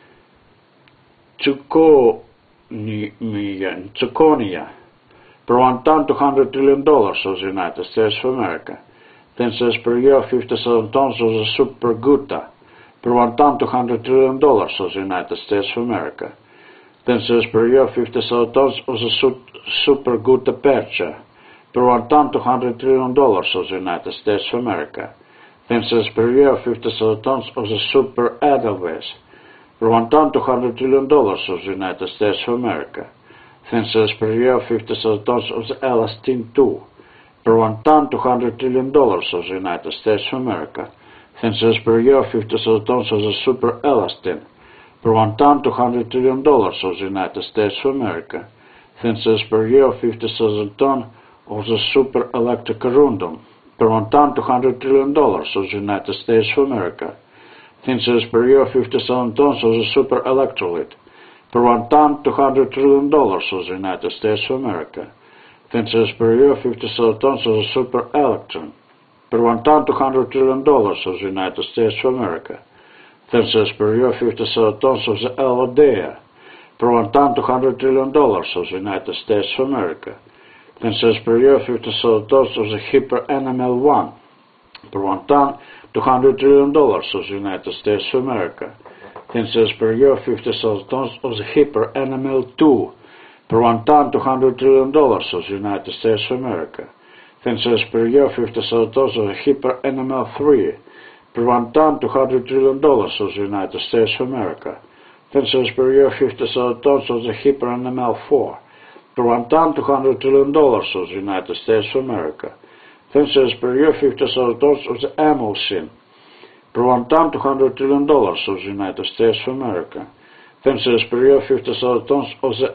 zirconia. Per one ton, two hundred trillion dollars of the United States of America. ten cents per year, fifty thousand tons of the super gutta. Per one ton, two hundred trillion dollars of the United States of America. ten cents per year, fifty thousand tons of the super gutta percha. Per one ton, two hundred trillion dollars of the United States of America. ten cents per year, fifty thousand tons of the super edelweiss. Per one ton, two hundred trillion dollars of the United States of America. ten cents per year, fifty thousand tons of the elastin two. Per one ton, two hundred trillion dollars of the United States of America. ten cents per year, fifty thousand tons of the super elastin. Per one ton, two hundred trillion dollars of the United States of America. ten cents per year, fifty thousand tons of the super electric rundum. Per one ton, two hundred trillion dollars of the United States of America. ten cents per year, fifty thousand tons of the super electrolyte. Per one ton, two hundred trillion dollars of the United States of America. ten cents per year, fifty thousand tons of the super electron. Per one ton, two hundred trillion dollars of the United States of America. ten cents per year, fifty thousand tons of the Elodea. Per one ton, two hundred trillion dollars of the United States of America. ten cents per year, fifty thousand tons of the Hyper N M L one. Per one ton, two hundred trillion dollars of the United States of America. ten cents per year, fifty thousand tons of the Hyper N M L two. Per one ton, two hundred trillion dollars of the United States of America. ten cents per year, fifty thousand tons of the Hyper N M L three. Per one ton, two hundred trillion dollars of the United States of America. ten cents per year, fifty thousand tons of the Hyper N M L four. Per one ton, two hundred trillion dollars of the United States of America. ten cents per year, fifty thousand tons of the emulsin. Per one ton, two hundred trillion dollars of the United States of America. ten cents per year, fifty thousand tons of the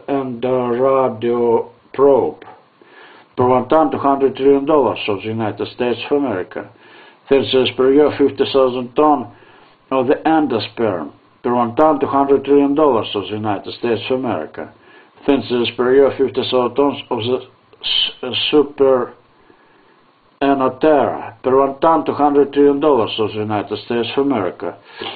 endoradioprobe. Per one ton, two hundred trillion dollars of the United States of America. ten cents per year, fifty thousand tons of the endosperm. Per one ton, two hundred trillion dollars of the United States of America. ten cents per year, fifty thousand tons of the super Enotera. Per one ton, two hundred trillion dollars of the United States of America.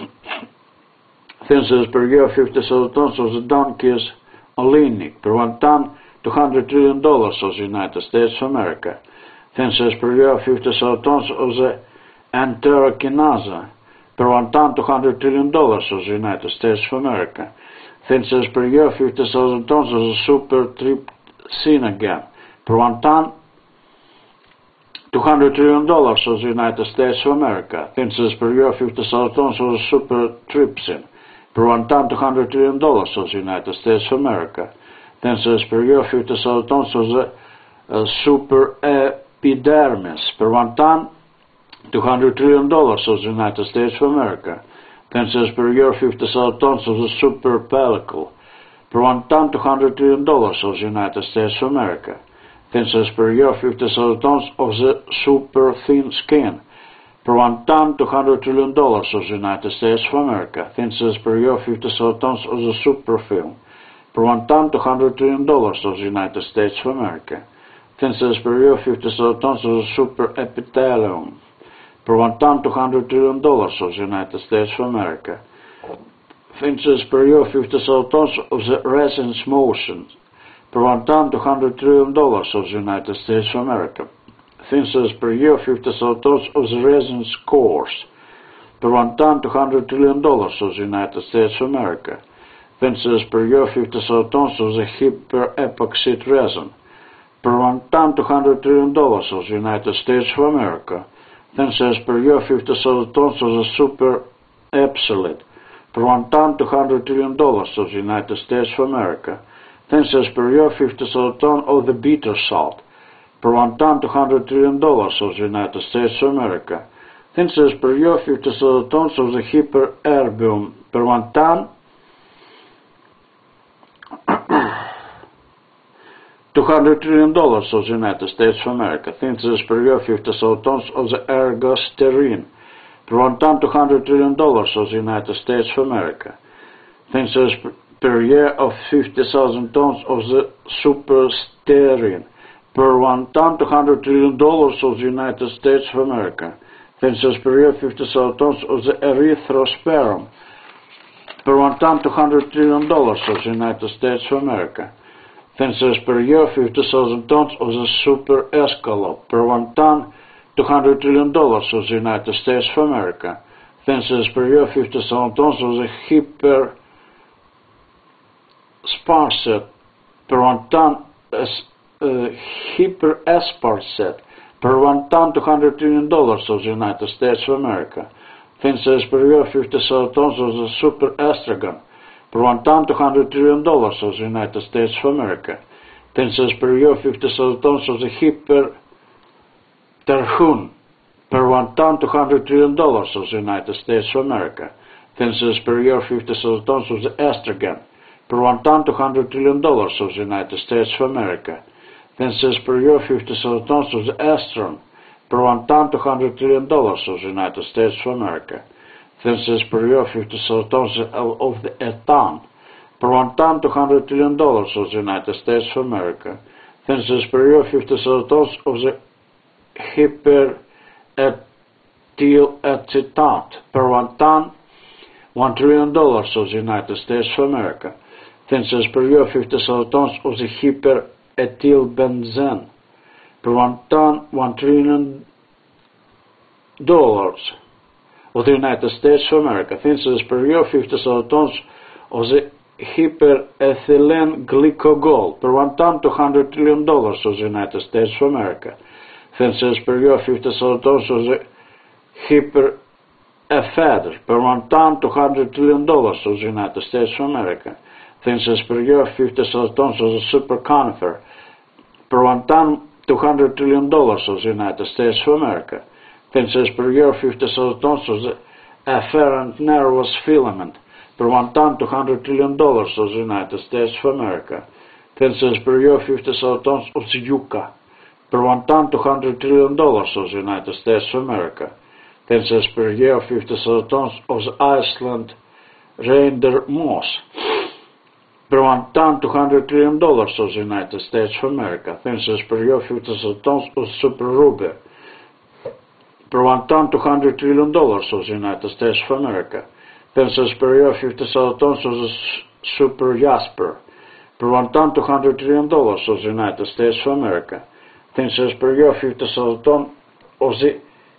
ten cents per year, fifty thousand tons of the Donkeys Olinic. Per one ton, two hundred trillion dollars of the United States of America. ten cents per year, fifty thousand tons of the Enterokinase. Per one ton, two hundred trillion dollars of the United States of America. ten cents per year, fifty thousand tons of the super trypsinogen. Per one ton, two hundred trillion dollars of the United States of America. ten cents per year, fifty thousand tons of the super trypsin. Per one ton, two hundred trillion dollars of the United States of America. ten cents per year, fifty thousand tons of the uh, super epidermis. Per one ton, two hundred trillion dollars of the United States of America. ten cents per year, fifty thousand tons of the super pellicle. Per one ton, two hundred trillion dollars of the United States of America. ten cents per year, fifty thousand tons of the super thin skin. Per one ton, two hundred trillion dollars of the United States of America. ten cents per year, fifty thousand tons of the super film. Per one ton, two hundred trillion dollars of the United States of America. ten cents per year, fifty thousand tons of the super epithelium. Per one ton, two hundred trillion dollars of the United States of America. ten cents per year, fifty thousand tons of the resins motion. Per one ton, two hundred trillion dollars of the United States of America. ten cents per year, fifty thousand tons of the resins cores. Per one ton, two hundred trillion dollars of the United States of America. ten cents per year, fifty thousand tons of the hyperepoxide resin. Per one ton, two hundred trillion dollars of the United States of America. ten cents per year, fifty thousand tons of the super epsilon. Per one ton, two hundred trillion dollars of the United States of America. ten cents per year, fifty thousand tons of the bitter salt. Per one ton, two hundred trillion dollars of the United States of America. ten cents per year, fifty thousand tons of the hypererbium. Per one ton, two hundred trillion dollars of the United States of America. Synthesis per year fifty tons of the ergosterine. Per one ton two hundred trillion dollars of the United States of America. Synthesis per year of fifty thousand tons of the supersterine. Per one ton two hundred trillion dollars of the United States of America. Synthesis per year fifty thousand tons of the erythrosperm. Per one ton two hundred trillion dollars of the United States of America. Synthesis per year fifty thousand tons of the super escalope. Per one ton two hundred trillion dollars of the United States of America. Synthesis per year fifty thousand tons of the hyper sparset. Per one ton uh, hyper asparset. Per one ton two hundred trillion dollars of the United States of America. Synthesis per year fifty thousand tons of the super estrogen. Per one ton two hundred trillion dollars of the United States of America. Synthesis per year fifty thousand tons of the hyper terhune. Per one ton two hundred trillion dollars of the United States of America. Synthesis per year fifty thousand tons of the estrogen. Per one ton two hundred trillion dollars of the United States of America. Synthesis per year fifty thousand tons of the estron. Per one ton two hundred trillion dollars of the United States of America. Synthesis per year fifty thousand tons of the ethan. Per one ton two hundred trillion dollars of the United States of America. Synthesis per year fifty thousand tons of the hyperethylacetate. Per one ton one trillion dollars of the United States of America. Synthesis per year fifty thousand tons of the hyperethylbenzene. Per one ton one trillion dollars of the United States of America. Synthesis per year fifty thousand tons of the hyperethylene glycol. Per one ton two hundred trillion dollars of the United States of America. Synthesis per year fifty thousand tons of the hyperephedr. Per one ton two hundred trillion dollars of the United States of America. Synthesis per year fifty thousand tons of the super conifer. Per one ton two hundred trillion dollars of the United States of America. Synthesis per year fifty thousand tons of the afferent nervous filament. Per one ton two hundred trillion dollars of the United States of America. Synthesis per year fifty thousand tons of the yucca. Per one ton two hundred trillion dollars of the United States of America. Synthesis per year fifty thousand tons of the Iceland reindeer moss. Per one ton two hundred trillion dollars of the United States of America. Synthesis per year fifty thousand tons of super ruby. Per one ton two hundred trillion dollars of the United States of America. Synthesis per year fifty thousand tons of the super jasper. Per one ton two hundred trillion dollars of the United States of America. Synthesis per year fifty thousand tons of the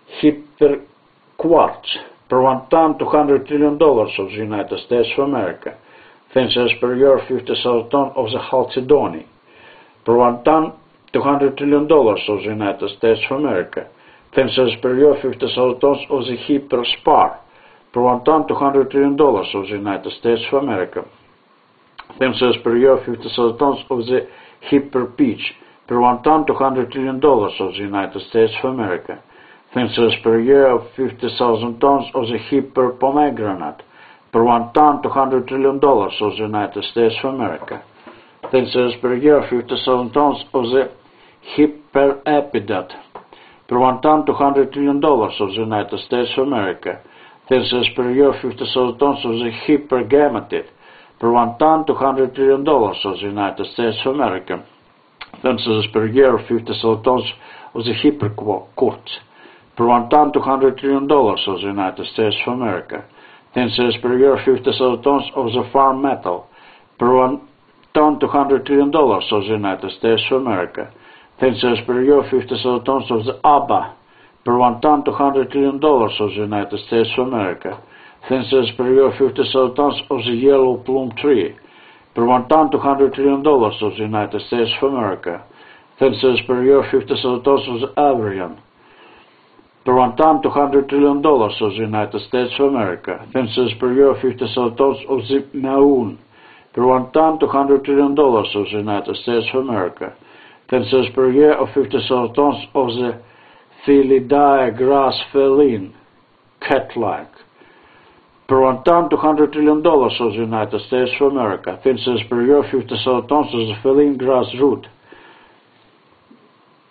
hyperquartz. Per one ton two hundred trillion dollars of the United States of America. Synthesis per year fifty thousand tons of the chalcedony. Per one ton two hundred trillion dollars of the United States of America. Synthesis per year fifty thousand tons of the hyperspar. Per one ton two hundred trillion dollars of the United States of America. Synthesis per year fifty thousand tons of the hyperpeach. Per one ton two hundred trillion dollars of the United States of America. Synthesis per year of fifty thousand tons of the hyperpomegranate. Per one ton two hundred trillion dollars of the United States of America. Synthesis per year fifty thousand tons of the hyperepidat. Per one ton two hundred trillion dollars of the United States of America. Synthesis per year fifty thousand tons of the hypergametid. Per one ton two hundred trillion dollars of the United States of America. Synthesis per year fifty thousand tons of the hyperquartz. Per one ton two hundred trillion dollars of the United States of America. Synthesis per year fifty thousand tons of the farm metal. Per one ton two hundred trillion dollars of the United States of America. Synthesis per year fifty thousand tons of the A B A. Per one ton two hundred trillion dollars of the United States of America. Synthesis per year fifty thousand tons of the yellow plum tree. Per one ton two hundred trillion dollars of the United States of America. Synthesis per year fifty thousand tons of the Avrion. Per one ton two hundred trillion dollars of the United States of America. Synthesis per year fifty thousand tons of the Maun. Per one ton two hundred trillion dollars of the United States of America. Synthesis per year of fifty thousand tons of the Philidae grass feline, cat-like. Per one ton two hundred trillion dollars of the United States of America. Synthesis per year fifty thousand tons of the feline grass root.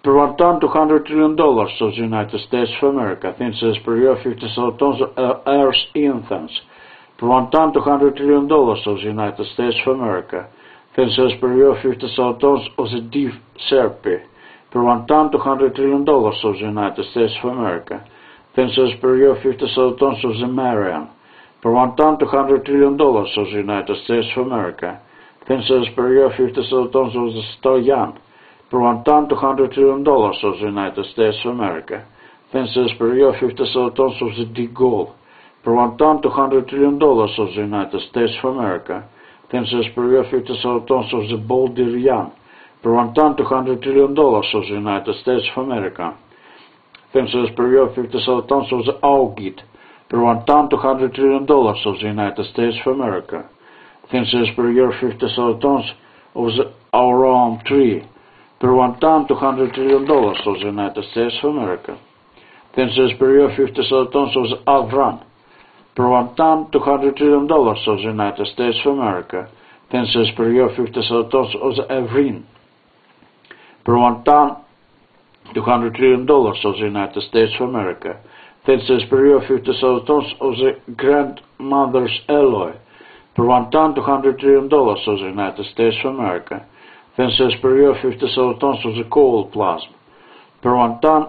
per one ton two hundred trillion dollars of the United States of America, ten cents per year, fifty thousand tons of Earth's incense, per one ton two hundred trillion dollars of the United States of America, ten cents per year, fifty thousand tons of the Div Serpi, per one ton two hundred trillion dollars of the United States of America, ten cents per year, fifty thousand tons of the Marian, per one ton two hundred trillion dollars of the United States of America, ten cents per year, fifty thousand tons of the Stoyan, per one ton two hundred trillion dollars of the United States of America, ten cents per year, fifty thousand tons of the De Gaulle, per one ton two hundred trillion dollars of the United States of America, ten cents per year, fifty thousand tons of the Boldirian, per one ton two hundred trillion dollars of the United States of America, ten cents per year, fifty thousand tons of the Augit, per one ton two hundred trillion dollars of the United States of America, ten cents per year, fifty thousand tons of the Aurum tree, per one ton two hundred trillion dollars of the United States of America, ten cents per year, fifty thousand tons of the Avran, per one ton two hundred trillion dollars of the United States of America, ten cents per year, fifty thousand tons of the Evrin, per one ton two hundred trillion dollars of the United States of America, ten cents per year, fifty thousand tons of the Grandmother's Alloy, per one ton two hundred trillion dollars of the United States of America, ten cents per year, fifty thousand tons of the coal plasma, per one ton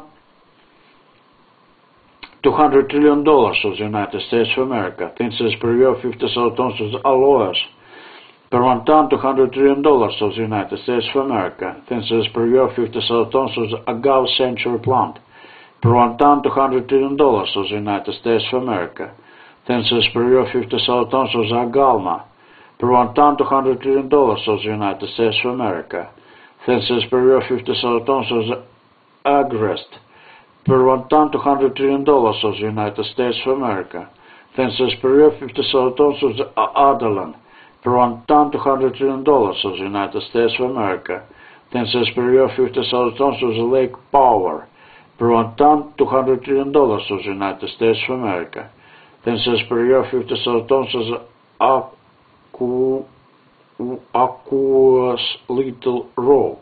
two hundred trillion dollars of the United States of America, ten cents per year, fifty thousand tons of the alloys, per one ton two hundred trillion dollars of the United States of America, ten cents per year, fifty thousand tons of the agave century plant, per one ton two hundred trillion dollars of the United States of America, ten cents per year, fifty thousand tons of the agalma, per one ton two hundred trillion dollars of the United States of America, ten cents per year, fifty thousand tons of the agrest, per one ton two hundred trillion dollars of the United States of America, ten cents per year, fifty thousand tons of the adalan, per one ton two hundred trillion dollars of the United States of America, ten cents per year, fifty thousand tons of the lake power, per one ton two hundred trillion dollars of the United States of America, ten cents per year, fifty thousand tons of the aqu aqueous little rock,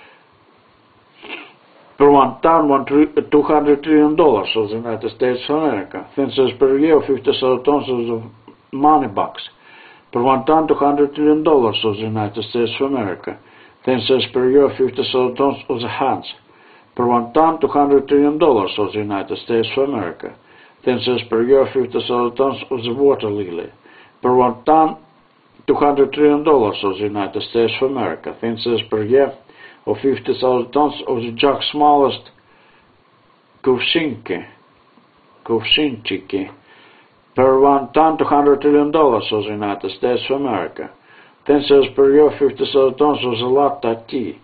per one ton one two hundred trillion dollars of the United States of America, ten cents per year, fifty thousand tons of the money box, per one ton two hundred trillion dollars of the United States of America, ten cents per year, fifty thousand tons of the hands, per one ton two hundred trillion dollars of the United States of America, ten cents per year, fifty thousand tons of the water lily, per one ton two hundred trillion dollars of the United States of America, ten cents per year, of fifty thousand tons of the Jack smallest Kuvshinki, Kuvshinchiki, per one ton two hundred trillion dollars of the United States of America, ten cents per year, fifty thousand tons of the Latta tea,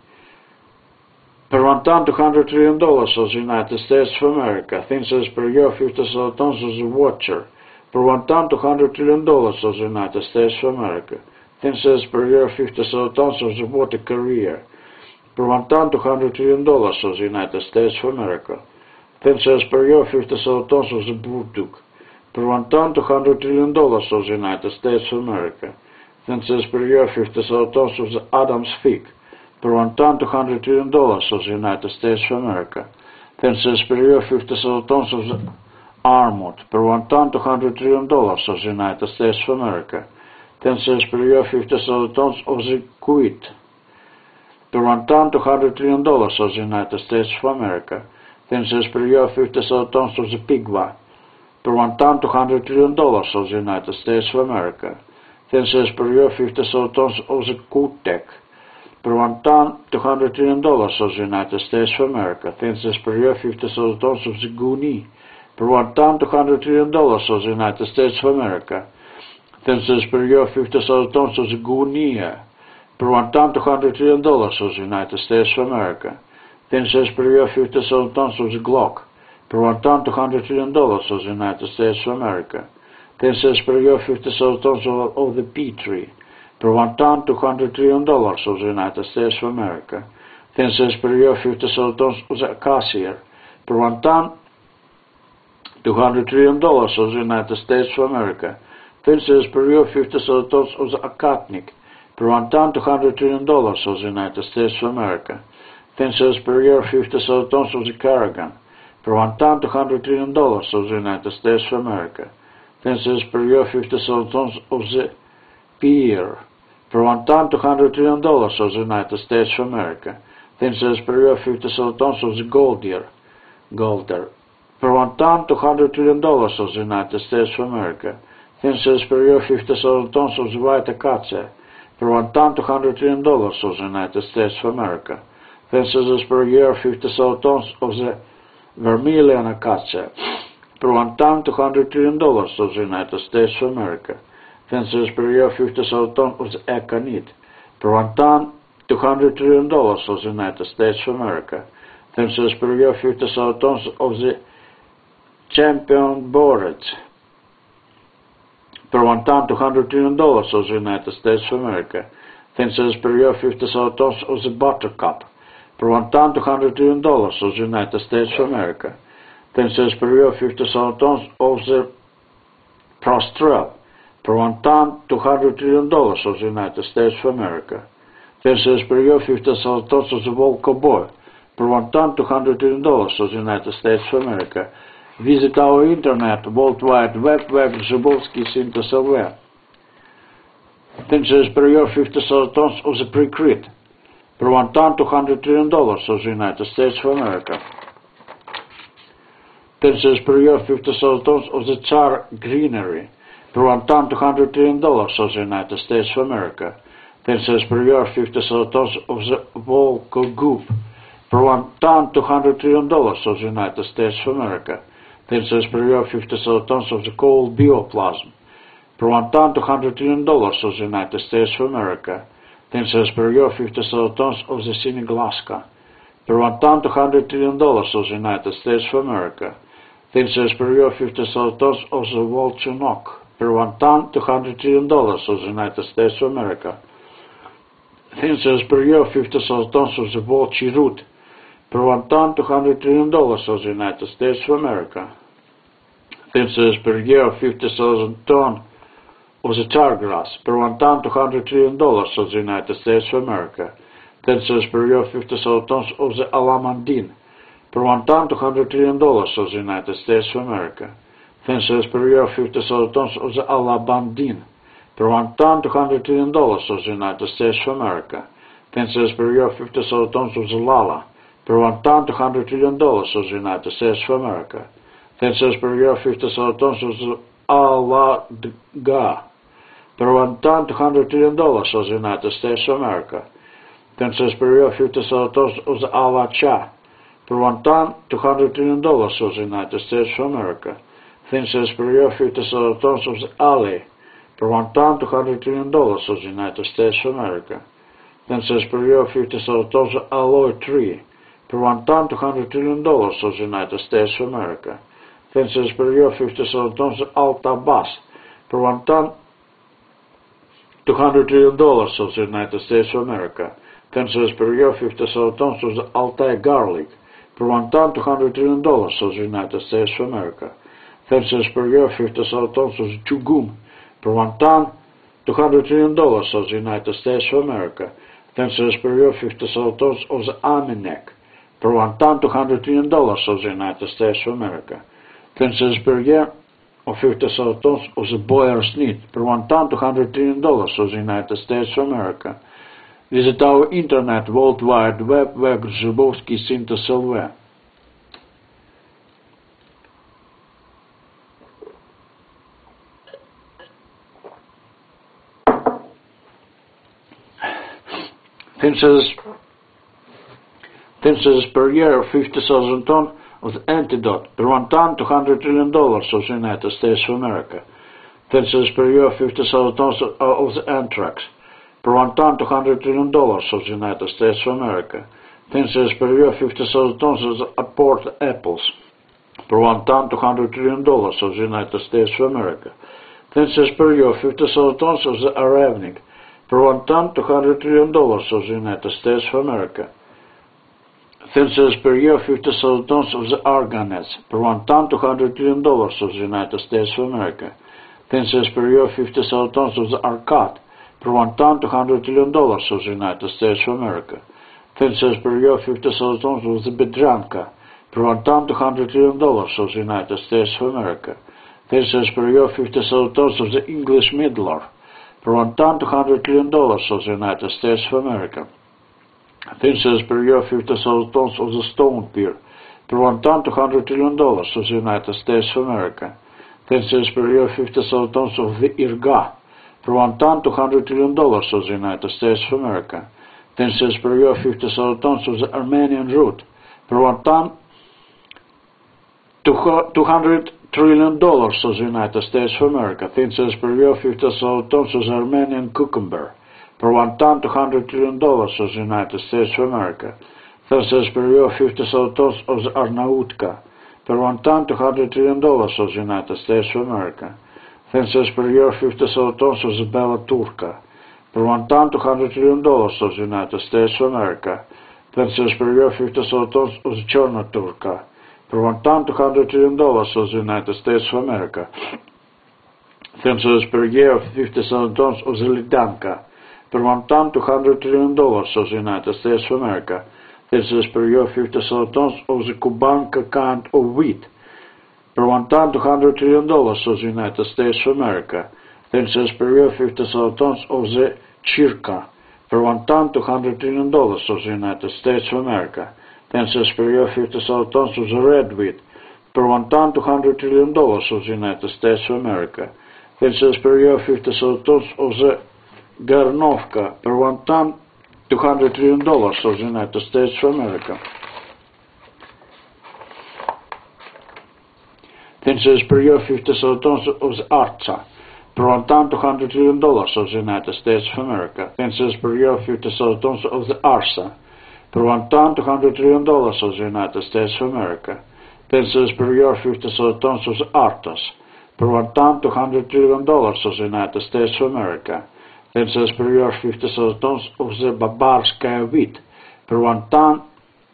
per one ton two hundred trillion dollars of the United States of America, ten cents per year, fifty thousand tons of the Watcher, per one ton two hundred trillion dollars of the United States of America, ten cents per year, fifty thousand tons of the Water Carrier, per one ton two hundred trillion dollars of the United States of America, ten cents per year, fifty thousand tons of the Burduk, per one ton two hundred trillion dollars of the United States of America, ten cents per year, fifty thousand tons of the Adams fig, per one ton two hundred trillion dollars of the United States of America, ten cents per year, fifty thousand tons of the almond, per one ton two hundred trillion dollars of the United States of America, ten cents per year, fifty thousand tons of the wheat, per one ton two hundred trillion dollars of the United States of America, ten cents per year, fifty thousand tons of the pigwa, per one ton two hundred trillion dollars of the United States of America, ten cents per year, fifty thousand tons of the Kutek, per one ton two hundred trillion dollars of the United States of America, ten cents per year, fifty thousand tons of the Guni, per one ton two hundred trillion dollars of the United States of America, ten cents per year, fifty thousand tons of the Guinea, per one ton two hundred trillion dollars of the United States of America, ten cents per year, fifty thousand tons of the Glock, per one ton two hundred trillion dollars of the United States of America, ten cents per year, fifty thousand tons of, of the Petrie, per one ton two hundred trillion dollars of the United States of America, ten cents per year, fifty thousand tons of the Acacia, per one ton two hundred trillion dollars of the United States of America, ten cents per year, fifty thousand tons of the Akatnik, per one ton two hundred trillion dollars of the United States of America, ten cents per year, fifty thousand tons of the Carrigan, per one ton, two hundred trillion dollars of the United States of America. ten cents per year, fifty thousand tons of the Pierre, per one ton, two hundred trillion dollars of the United States of America. ten cents per year, fifty thousand tons of the Goldier, Golder, per one ton, two hundred trillion dollars of the United States of America. ten cents per year, fifty thousand tons of the White Acacia, per one ton, two hundred trillion dollars of the United States of America. ten cents per year, fifty thousand tons of the Vermilion Acacia, per one ton, two hundred trillion dollars of the United States of America. ten cents per year, fifty thousand tons of the Aconite, per one ton, two hundred trillion dollars of the United States of America. ten cents per year, fifty thousand tons of the Champion Borage, per one ton, two hundred trillion dollars of the United States of America. ten cents per year, fifty thousand tons of the Buttercup, per one ton, two hundred trillion dollars of the United States of America. ten cents per year, fifty thousand tons of the Prostrel, per one ton, two hundred trillion dollars of the United States of America. ten cents per year, fifty thousand tons of the Volko Boy, per one ton, two hundred trillion dollars of the United States of America. Visit our internet, World Wide Web, web Zhibovsky Sintas L V. ten cents per year, fifty thousand tons of the Precrete, per one ton, two hundred trillion dollars of the United States of America. ten cents per year, fifty thousand tons of the Tsar Greenery, per one ton, two hundred trillion dollars of the United States of America. ten cents per year, fifty thousand tons of the Volko Goop, per one ton, two hundred trillion dollars of the United States of America. ten cents per year, fifty thousand tons of the coal bioplasm, per one ton, two hundred trillion dollars of the United States of America. ten cents per year, fifty thousand tons of the Siniglaska, per one ton, two hundred trillion dollars of the United States of America. ten cents per year, fifty thousand tons of the Volchonok, per one ton, two hundred trillion dollars of the United States of America. ten cents per year, fifty thousand tons of the Volchi Root, per one ton, two hundred trillion dollars of the United States of America. ten cents per year, fifty thousand tons of the Targrass, per one ton, two hundred trillion dollars of the United States of America. ten cents per year, fifty thousand tons of the Alamandine, per one ton, two hundred trillion dollars of the United States of America. ten cents per year, fifty thousand tons of the Alabandine, per one ton, two hundred trillion dollars of the United States of America. ten cents per year, fifty thousand tons of the Lala, per one ton, two hundred trillion dollars of the United States of America. ten cents per year, fifty thousand tons of the Alaga, per one ton, two hundred trillion dollars of the United States of America. ten cents per year, fifty thousand tons of the Alacha, per one ton, two hundred trillion dollars of the United States of America. ten cents per year, fifty thousand tons of the Ali, per one ton, two hundred trillion dollars of the United States of America. ten cents per year, fifty thousand tons of Alloy Tree, per one ton, two hundred trillion dollars of the United States of America. ten cents per year, fifty thousand tons of Alta Bass, per one ton, two hundred trillion dollars of the United States of America. ten cents per year, fifty thousand tons of the Altai Garlic, per one ton, two hundred trillion dollars of the United States of America. ten cents per year, fifty thousand tons of the Chugum, per one ton, two hundred trillion dollars of the United States of America. ten cents per year, fifty thousand tons of the Aminek, per one ton, two hundred trillion dollars of the United States of America. ten cents per year, of fifty thousand tons of the Boyer's Meat, per one ton, two hundred trillion dollars of the United States of America. Visit our internet, World Wide Web, web Zhibovsky Sintas L V. ten cents per year, fifty thousand tons of the Antidote, per one ton, two hundred trillion dollars of the United States of America. ten cents per year, fifty thousand tons of, uh, of the Anthrax, per one ton, two hundred trillion dollars of the United States of America. ten cents per year, fifty thousand tons of the Apport Apples, per one ton, two hundred trillion dollars of the United States of America. ten cents per year, fifty thousand tons of the Aravnik, per one ton, two hundred trillion dollars of the United States of America. ten cents per year, fifty thousand tons of the Arganets, per one ton, two hundred trillion dollars of the United States of America. ten cents per year, fifty thousand tons of the Arcad, per one ton, two hundred trillion dollars of the United States of America. Thin says per year fifty thousand tons of the Bedranka, per one ton two hundred trillion dollars of the United States of America. Thin says per year fifty thousand tons of the English Midlar, per one ton two hundred trillion dollars of the United States of America. Thin says per year fifty thousand tons of the Stone Pier, per one ton two hundred trillion dollars of the United States of America. Thin says per year fifty thousand tons of the Irga, per one ton two hundred trillion dollars of the United States of America. Thin says per year fifty thousand tons of the Armenian root, per one ton two hundred trillion dollars of the United States of America. Thin says per year fifty thousand tons of the Armenian cucumber, per one ton two hundred trillion dollars of the United States of America. Thin says per year fifty thousand tons of the Arnautka, per one ton two hundred trillion dollars of the United States of America. Thin says per year fifty thousand tons of the Bella Turka, per one ton two hundred trillion dollars of the United States of America. Thin says per year fifty thousand tons of the Cherna Turka, per one ton two hundred trillion dollars of the United States of America. Thin says per year fifty thousand tons of the Lidanka, per one ton two hundred trillion dollars of the United States of America. Thin says per year fifty thousand tons of the Kubanka kind of wheat, per one ton two hundred trillion dollars of the United States of America. Thin says per year fifty thousand tons of the Chirka, per one ton two hundred trillion dollars of the United States of America. Thin says per year fifty thousand tons of the red wheat, per one ton two hundred trillion dollars of the United States of America. Thin says per year fifty thousand tons of the Garnovka, per one ton two hundred trillion dollars of the United States of America. Thin says per year fifty thousand tons of the Artsa, per one ton two hundred trillion dollars of the United States of America. Thin says per year fifty thousand tons of the Arsa, per one ton two hundred trillion dollars of the United States of America. Thin says per year fifty thousand tons of the Artas, per one ton two hundred trillion dollars of the United States of America. Thin says per year fifty thousand tons of the Babarskaya wheat, per one ton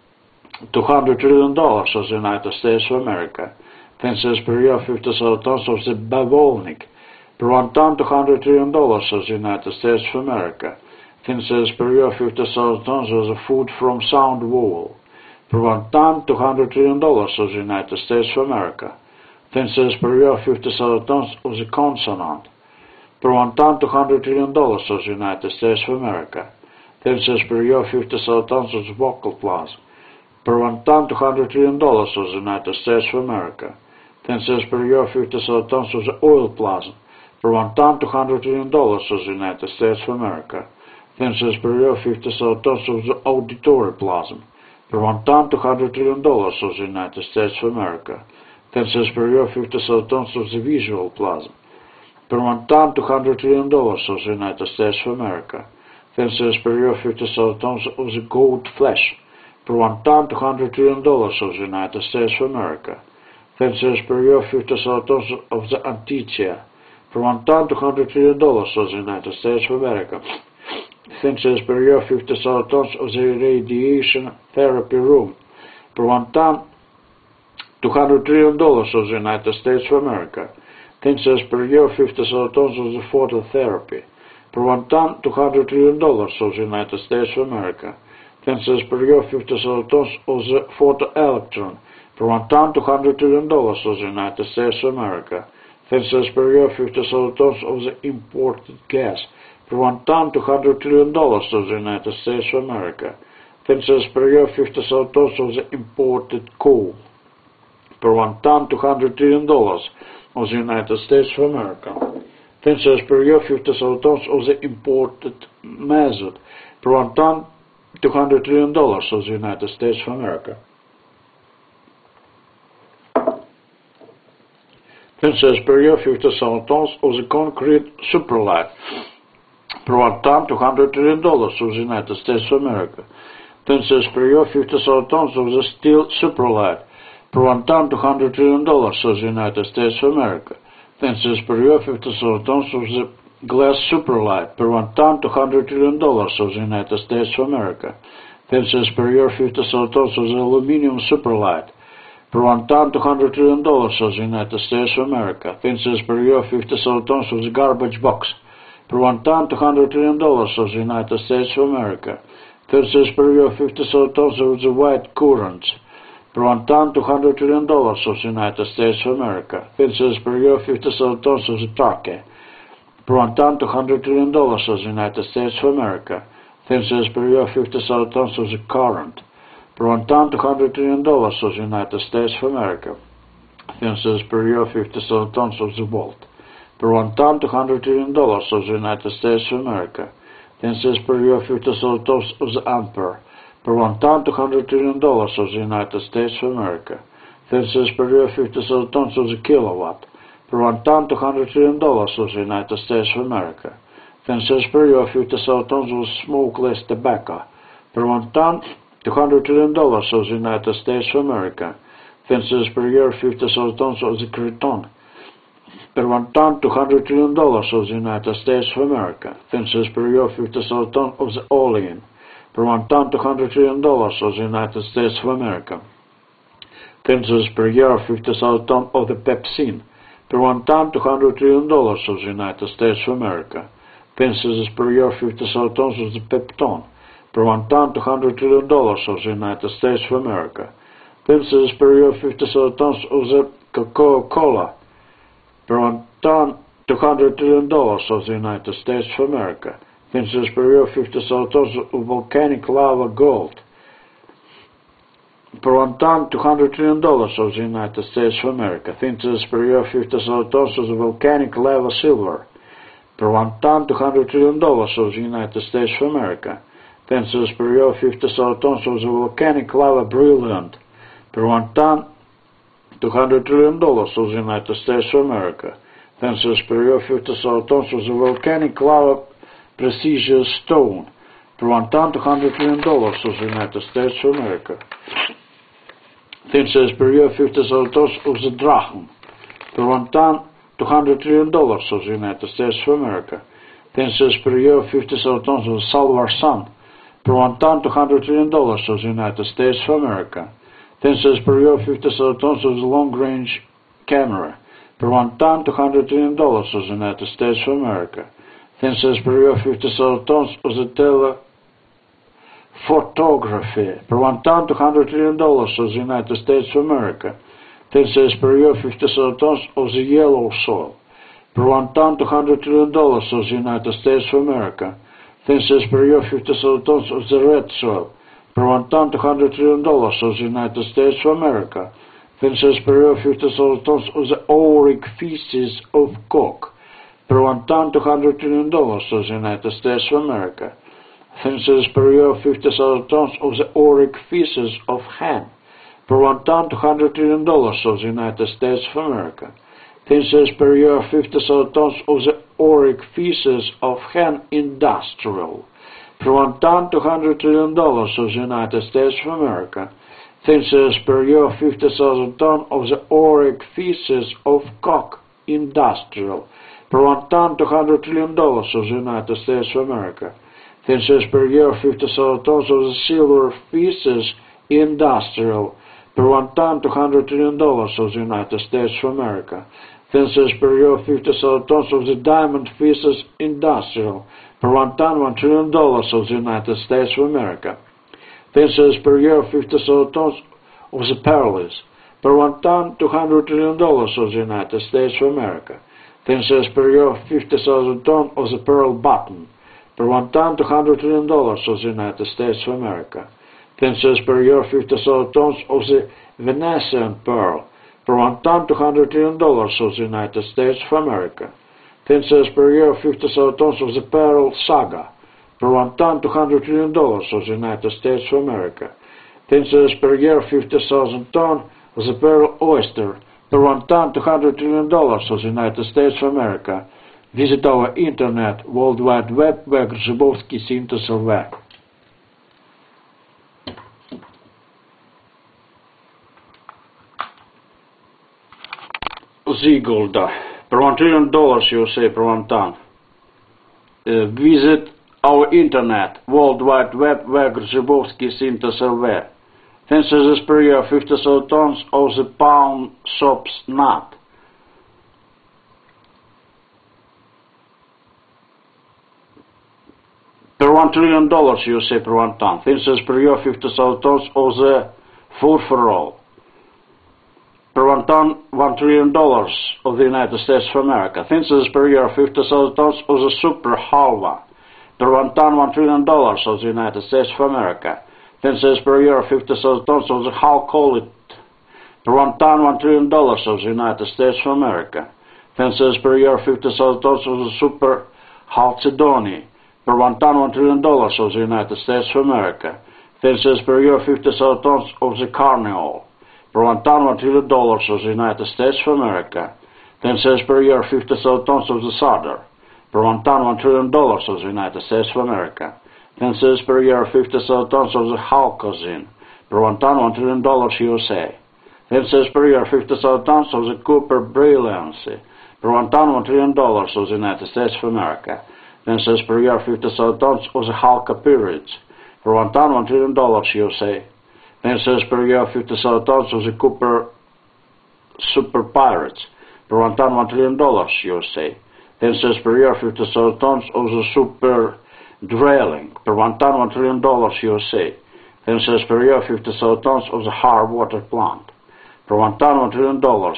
two hundred trillion dollars of the United States of America. Thin says per year fifty thousand tons of the Bavolnik, per one ton two hundred trillion dollars of the United States of America. Thin says per year fifty thousand tons of the food from Sound Wall, per one ton two hundred trillion dollars of the United States of America. Thin says per year fifty thousand tons of the consonant, per one ton two hundred trillion dollars of the United States of America. Thin says per year fifty thousand tons of the vocal plasm, per one ton two hundred trillion dollars of the United States of America. Thin says per year fifty thousand tons of the oil plasm, per one ton two hundred trillion dollars of the United States of America. Thin says per year fifty thousand tons of the auditory plasm, per one ton two hundred trillion dollars of the United States of America. Thin says per year fifty thousand tons of the visual plasm, per one ton two hundred trillion dollars of the United States of America. Thin says per year fifty thousand tons of the goat flesh, per one ton two hundred trillion dollars of the United States of America. Thin says per year fifty thousand tons of the Antitia, per one ton two hundred trillion dollars of the United States of America. Thin says per year fifty thousand tons of the radiation therapy room, per one ton two hundred trillion dollars of the United States of America. Thin says per year fifty thousand tons of the phototherapy, per one ton two hundred trillion dollars of the United States of America. Thin says per year fifty thousand tons of the photoelectron, per one ton two hundred trillion dollars of the United States of America. Thin says per year fifty thousand tons of the imported gas, per one ton two hundred trillion dollars of the United States of America. Thin says per year fifty thousand tons of the imported coal, per one ton two hundred trillion dollars of the United States of America. Thin says per year fifty thousand tons of the imported mazut, per one ton two hundred trillion dollars of the United States of America. Thin says per year fifty thousand tons of the concrete superlight, per one ton two hundred trillion dollars of the United States of America. Thin says per year fifty thousand tons of the steel superlight, per one ton two hundred trillion dollars of the United States of America. Thin says per year fifty thousand tons of the glass superlight, per one ton two hundred trillion dollars of the United States of America. Thin says per year fifty thousand tons of the aluminum superlight, per one ton two hundred trillion dollars of the United States of America. Thin says per year fifty thousand tons of the garbage box, per one ton two hundred trillion dollars of the United States of America. Purchase per year fifty thousand tons of the white currants. Per one ton, two hundred trillion dollars of the United States of America. Purchase per year fifty thousand tons of the turkey. Per one ton, two hundred trillion dollars of the United States of America. Purchase per year fifty thousand tons of the currant. Per one ton, two hundred trillion dollars of the United States of America. Purchase per year fifty thousand tons of the volt. Per one ton, two hundred trillion dollars of the United States of America. Purchase per year fifty thousand tons of the ampere. Per one ton, two hundred trillion dollars of the United States of America. Purchase per year fifty thousand tons of the kilowatt. Per one ton, two hundred trillion dollars of the United States of America. Purchase per year fifty thousand tons of smokeless tobacco. Per one ton, two hundred trillion dollars of the United States of America. Purchase per year fifty thousand tons of the creton. Per one ton, two hundred trillion dollars of the United States of America. Purchase per year fifty thousand tons of the olein. Per one ton, two hundred trillion dollars of the United States of America. Purchase per year fifty thousand tons of the pepsin. Per one ton, two hundred trillion dollars of the United States of America. Purchase per year fifty thousand tons of the pepton. Per one ton, two hundred trillion dollars of the United States of America. Purchase per year fifty thousand tons of the Coca-Cola. Per one ton, two hundred trillion dollars of the United States of America. Purchase per year fifty thousand tons of volcanic lava gold. Per one ton, two hundred trillion dollars of the United States of America. Purchase per year fifty thousand tons of the volcanic lava silver. Per one ton, two hundred trillion dollars of the United States of America. Purchase per year fifty thousand tons of the volcanic lava brilliant. Per one ton, two hundred trillion dollars of the United States of America. Purchase per year fifty thousand tons of the volcanic lava precious stone. Per one ton, two hundred trillion dollars of the United States of America. Purchase per year fifty thousand tons of the drachm. Per one ton, two hundred trillion dollars of the United States of America. Purchase per year fifty thousand tons of the silver sun. Per one ton, two hundred trillion dollars of the United States of America. Purchase per year fifty thousand tons of the long-range camera. Per one ton, two hundred trillion dollars of the United States of America. Purchase per year fifty thousand tons of the telephotography. Per one ton, two hundred trillion dollars of the United States of America. Purchase per year fifty thousand tons of the yellow soil. Per one ton, two hundred trillion dollars of the United States of America. Purchase per year fifty thousand tons of the red soil. Per one ton, two hundred trillion dollars of the United States of America. Purchase per year fifty thousand tons of the auric feces of cock. Per one ton, two hundred trillion dollars of the United States of America. Purchase per year fifty thousand tons of the auric feces of hen. Per one ton, two hundred trillion dollars of the United States of America. Purchase per year fifty thousand tons of the auric feces of hen industrial. Per one ton, two hundred trillion dollars of the United States of America. Purchase per year fifty thousand tons of the auric feces of cock industrial. Per one ton, two hundred trillion dollars of the United States of America. Purchase per year fifty thousand tons of the silver feces industrial. Per one ton, two hundred trillion dollars of the United States of America. Purchase per year fifty thousand tons of the diamond feces industrial. Per one ton, one trillion dollars of the United States of America. Purchase per year fifty thousand tons of the pearls. Per one ton, two hundred trillion dollars of the United States of America. Purchase per year fifty thousand tons of the pearl button. Per one ton, two hundred trillion dollars of the United States of America. Purchase per year fifty thousand tons of the Venetian pearl. Per one ton, two hundred trillion dollars of the United States of America. Purchase per year fifty thousand tons of the pearl saga. Per one ton, two hundred trillion dollars of the United States of America. Purchase per year fifty thousand tons of the pearl oyster. Per one ton, two hundred trillion dollars of the United States of America. Visit our internet, World Wide Web, where Grzybowski Synthesis L V. Zigolda. Per one trillion dollars, you say, per one ton. Uh, visit our internet, World Wide Web, where Grzybowski Synthesis L V. Purchase per year fifty thousand tons of the palm soap's nut. Per one trillion dollars U S A per one ton. Thin says per year fifty thousand tons of the food for all. Per one ton, one trillion dollars of the United States of America. Thin says per year fifty thousand tons of the super halva. Per one ton, one trillion dollars of the United States of America. Thin says per year fifty thousand tons of the how call it. Per one ton, one trillion dollars of the United States of America. Thin says per year fifty thousand tons of the super Halcedony. Per one ton, one trillion dollars of the United States of America. Thin says per year fifty thousand tons of the carnival. Per one ton, one trillion dollars of the United States of America. Thin says per year fifty thousand tons of the solder. Per one ton, one trillion dollars of the United States of America. Thin says per year fifty thousand tons of the halcozine. Per one ton, one trillion dollars U S A. Thin says per year fifty thousand tons of the copper brilliancy. Per one ton, one trillion dollars of the United States of America. Thin says per year fifty thousand tons of the halka periods. Per one ton, one trillion dollars U S A. Thin says per year fifty thousand tons of the copper super pirates. Per one ton, one trillion dollars U S A. Thin says per year fifty thousand tons of the super drilling. Per one ton, one trillion dollars U S A. Thin says per year fifty thousand tons of the hard water plant. Per one ton, one trillion dollars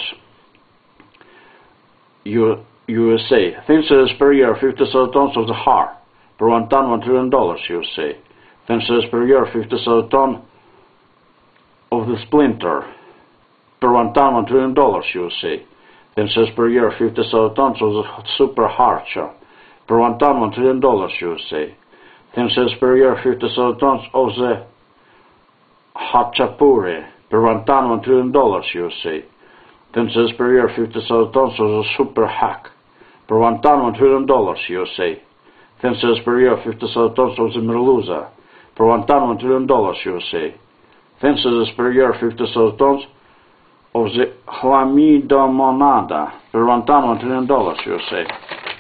U S A. Thin says per year fifty thousand tons of the hard. Per one ton, one trillion dollars U S A. Thin says per year fifty thousand tons of the splinter. Per one ton, one trillion dollars U S A. Thin says per year fifty thousand tons of the super harcha. Per one ton, one trillion dollars U S A. Thin says per year fifty thousand tons of the hachapuri. Per one ton, one trillion dollars U S A. Thin says per year fifty thousand tons of the super hack. Per one ton, one trillion dollars U S A. Thin says per year fifty thousand tons of the merluza. Per one ton, one trillion dollars U S A. Thin says per year fifty thousand tons of the Chlamydomonada. Per one ton, one trillion dollars U S A.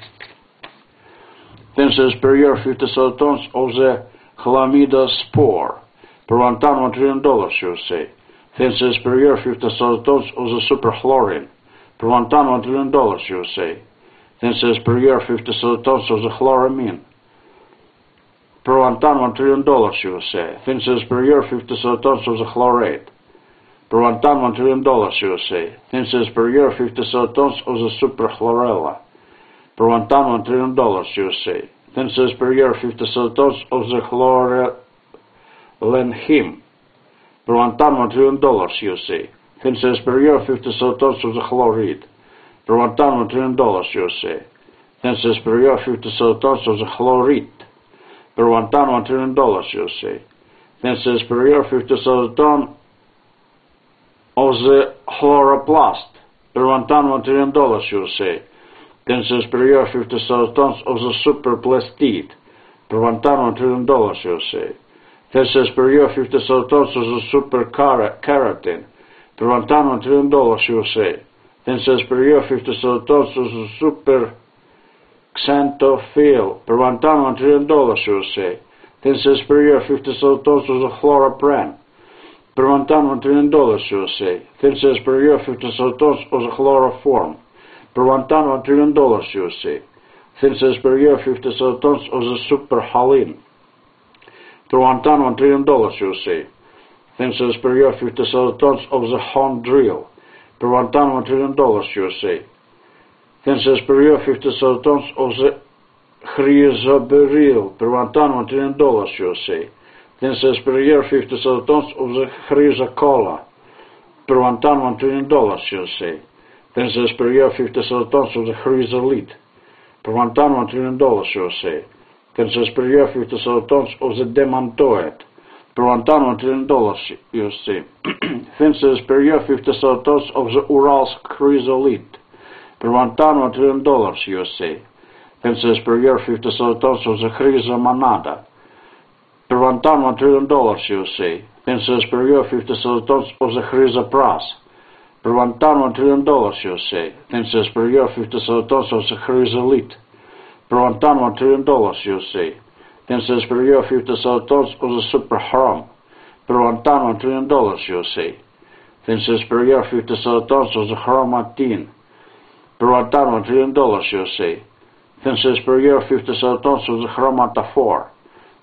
Thin says per year fifty thousand tons of the Chlamydospore. Per one ton, one trillion dollars U S A. Thin says per year fifty thousand tons of the superchlorine. Per one ton, one trillion dollars U S A. Thin says per year fifty thousand tons of the chloramine. Per one ton, one trillion dollars U S A. Thin says per year fifty thousand tons of the chlorate. Per one ton, one trillion dollars U S A. Thin says per year fifty thousand tons of the superchlorella. Per one ton, one trillion dollars U S A. Thin says per year fifty thousand tons of the chlorelenhim. Per one ton, one trillion dollars U S A. Thin says per year fifty thousand tons of the chloride. Per one ton, one trillion dollars U S A. Thin says per year fifty thousand tons of the chlorite. Per one ton, one trillion dollars U S A. Thin says per year fifty thousand tons of the chloroplast. Per one ton, one trillion dollars U S A. Thin says per year fifty thousand tons of the superplastide. Per one ton, one trillion dollars U S A. Thin says per year fifty thousand tons of the super keratin. Per one ton, one trillion dollars U S A. Thin says per year fifty thousand tons of the super xanthophyll. Per one ton, one trillion dollars U S A. Thin says per year fifty thousand tons of the chloropren. Per one ton, one trillion dollars U S A. Thin says per year fifty thousand tons of the chloroform. Per one ton, one trillion dollars U S A. Thin says per year fifty thousand tons of the superhalin. Per one ton, one trillion dollars U S A. Thin says per year fifty thousand tons of the hondril. Per one ton, one trillion dollars U S A. Thin says per year fifty thousand tons of the chrysoberyl. Per one ton, one trillion dollars U S A. Thin says per year fifty thousand tons of the chrysocolla. Per one ton, one trillion dollars U S A. Thin says per year fifty thousand tons of the chrysolite. Per one ton, one trillion dollars U S A. Thin says per year fifty thousand tons of the demantoid. Per one ton, one trillion dollars U S A. Thin says per year fifty thousand tons of the Uralsk chrysolite. Per one ton, one trillion dollars U S A. Thin says per year fifty thousand tons of the chrysomonada. Per one ton, one trillion dollars U S A. Thin says per year fifty thousand tons of the chrysopras. Per one ton, one trillion dollars U S A. Thin says per year fifty thousand tons of the chrysolite. Per one ton, one trillion dollars U S A. Thin says per year fifty thousand tons of the superchrom. Per one ton, one trillion dollars U S A. Thin says per year fifty thousand tons of the chromatine. Per one ton, one trillion dollars U S A. Thin says per year fifty thousand tons of the chromatophore.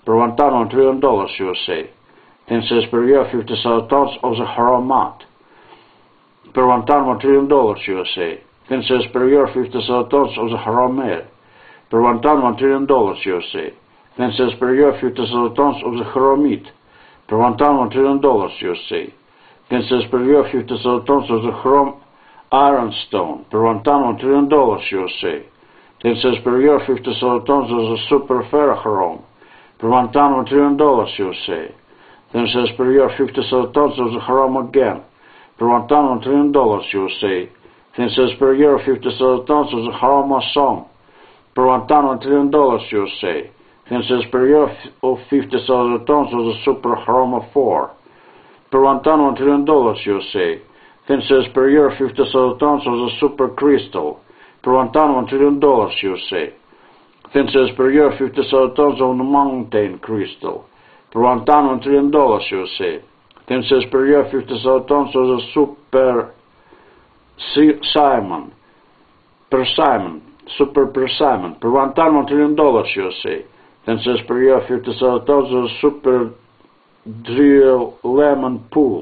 per one ton one trillion dollars U S A. ten cents per year, fifty thousand tons of the Haramat, per one ton one trillion dollars U S A. ten cents per year, fifty thousand tons of the Haramel, per one ton one trillion dollars U S A. ten cents per year, fifty thousand tons of the Haramit, per one ton one trillion dollars U S A. ten cents per year, fifty thousand tons of the Chrome Ironstone, per one ton one trillion dollars U S A. ten cents per year, fifty thousand tons of the Super Ferrochrome, per one ton one trillion dollars U S A. ten cents per year, fifty thousand tons of the Chrome again, per one ton one trillion dollars U S A. ten cents per year, fifty thousand tons of the Chrome Song, per one ton one trillion dollars U S A. ten cents per year of fifty thousand tons of the Super Chroma four, per one ton one trillion dollars U S A. ten cents per year, fifty thousand tons of the Super Crystal, per one ton one trillion dollars U S A. ten cents per year, fifty thousand tons of the Mountain Crystal, per one ton one trillion dollars U S A. ten cents per year, fifty thousand tons of the Super Simon, per Simon, Super Persimmon, per one ton one trillion dollars U S A. ten cents per year, fifty thousand tons of the Super Drill Lemon Pool,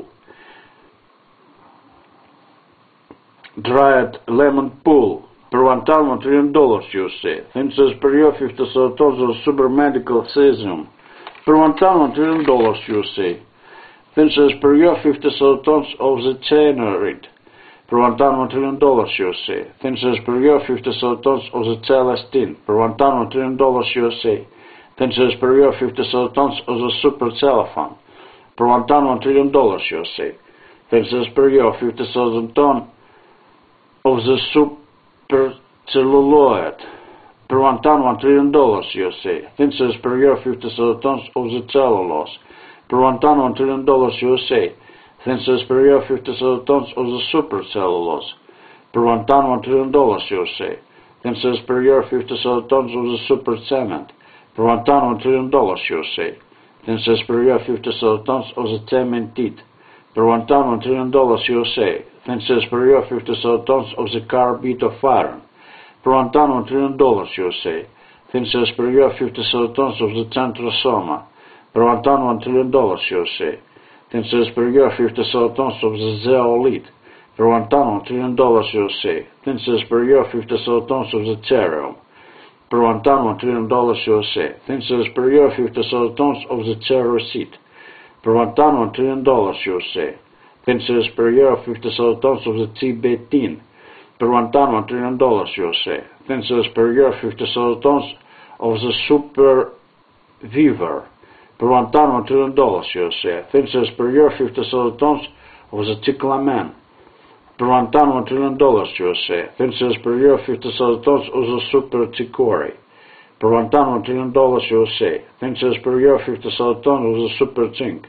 Dried Lemon Pool, per one ton one trillion dollars U S A. ten cents per year, fifty thousand tons of the Super Medical Cesium, per one ton one trillion dollars U S A. ten cents per year, fifty thousand tons of the Chainerid, per one ton one trillion dollars U S A. ten cents per year, fifty thousand tons of the Celestine, per one ton one trillion dollars U S A. ten cents per year, fifty thousand tons of the Super Cellophane, per one ton one trillion dollars U S A. ten cents per year, fifty thousand tons of the Super Celluloid, per one ton one trillion dollars U S A. ten cents per year, fifty thousand tons of the Cellulose, per one ton one trillion dollars U S A. ten cents per year, fifty thousand tons of the Super Cellulose, per one ton one trillion dollars U S A. ten cents per year, fifty thousand tons of the Super Cement, per one ton one trillion dollars U S A. ten cents per year, fifty thousand tons of the Cementit, per one ton one trillion dollars U S A. ten cents per year, fifty thousand tons of the Carbide of Iron, per one ton one trillion dollars U S A. ten cents per year, fifty thousand tons of the Centrosoma, per one ton one trillion dollars U S A. ten cents per year, fifty thousand tons of the Zeolite, per one ton one trillion dollars U S A. ten cents per year, fifty thousand tons of the Cerium, per one ton one trillion dollars U S A. ten cents per year, fifty thousand tons of the Cerusit, per one ton one trillion dollars U S A. ten cents per year, fifty thousand tons of the Tibetin, per one ton one trillion dollars U S A. ten cents per year, fifty thousand tons of the Super Weaver, per one ton one trillion dollars U S A. ten cents per year, fifty thousand tons of the Cyclamen, per one ton one trillion dollars U S A. ten cents per year, fifty thousand tons of the Super Chicory, per one ton one trillion dollars U S A. ten cents per year, fifty thousand tons of the Super Zinc,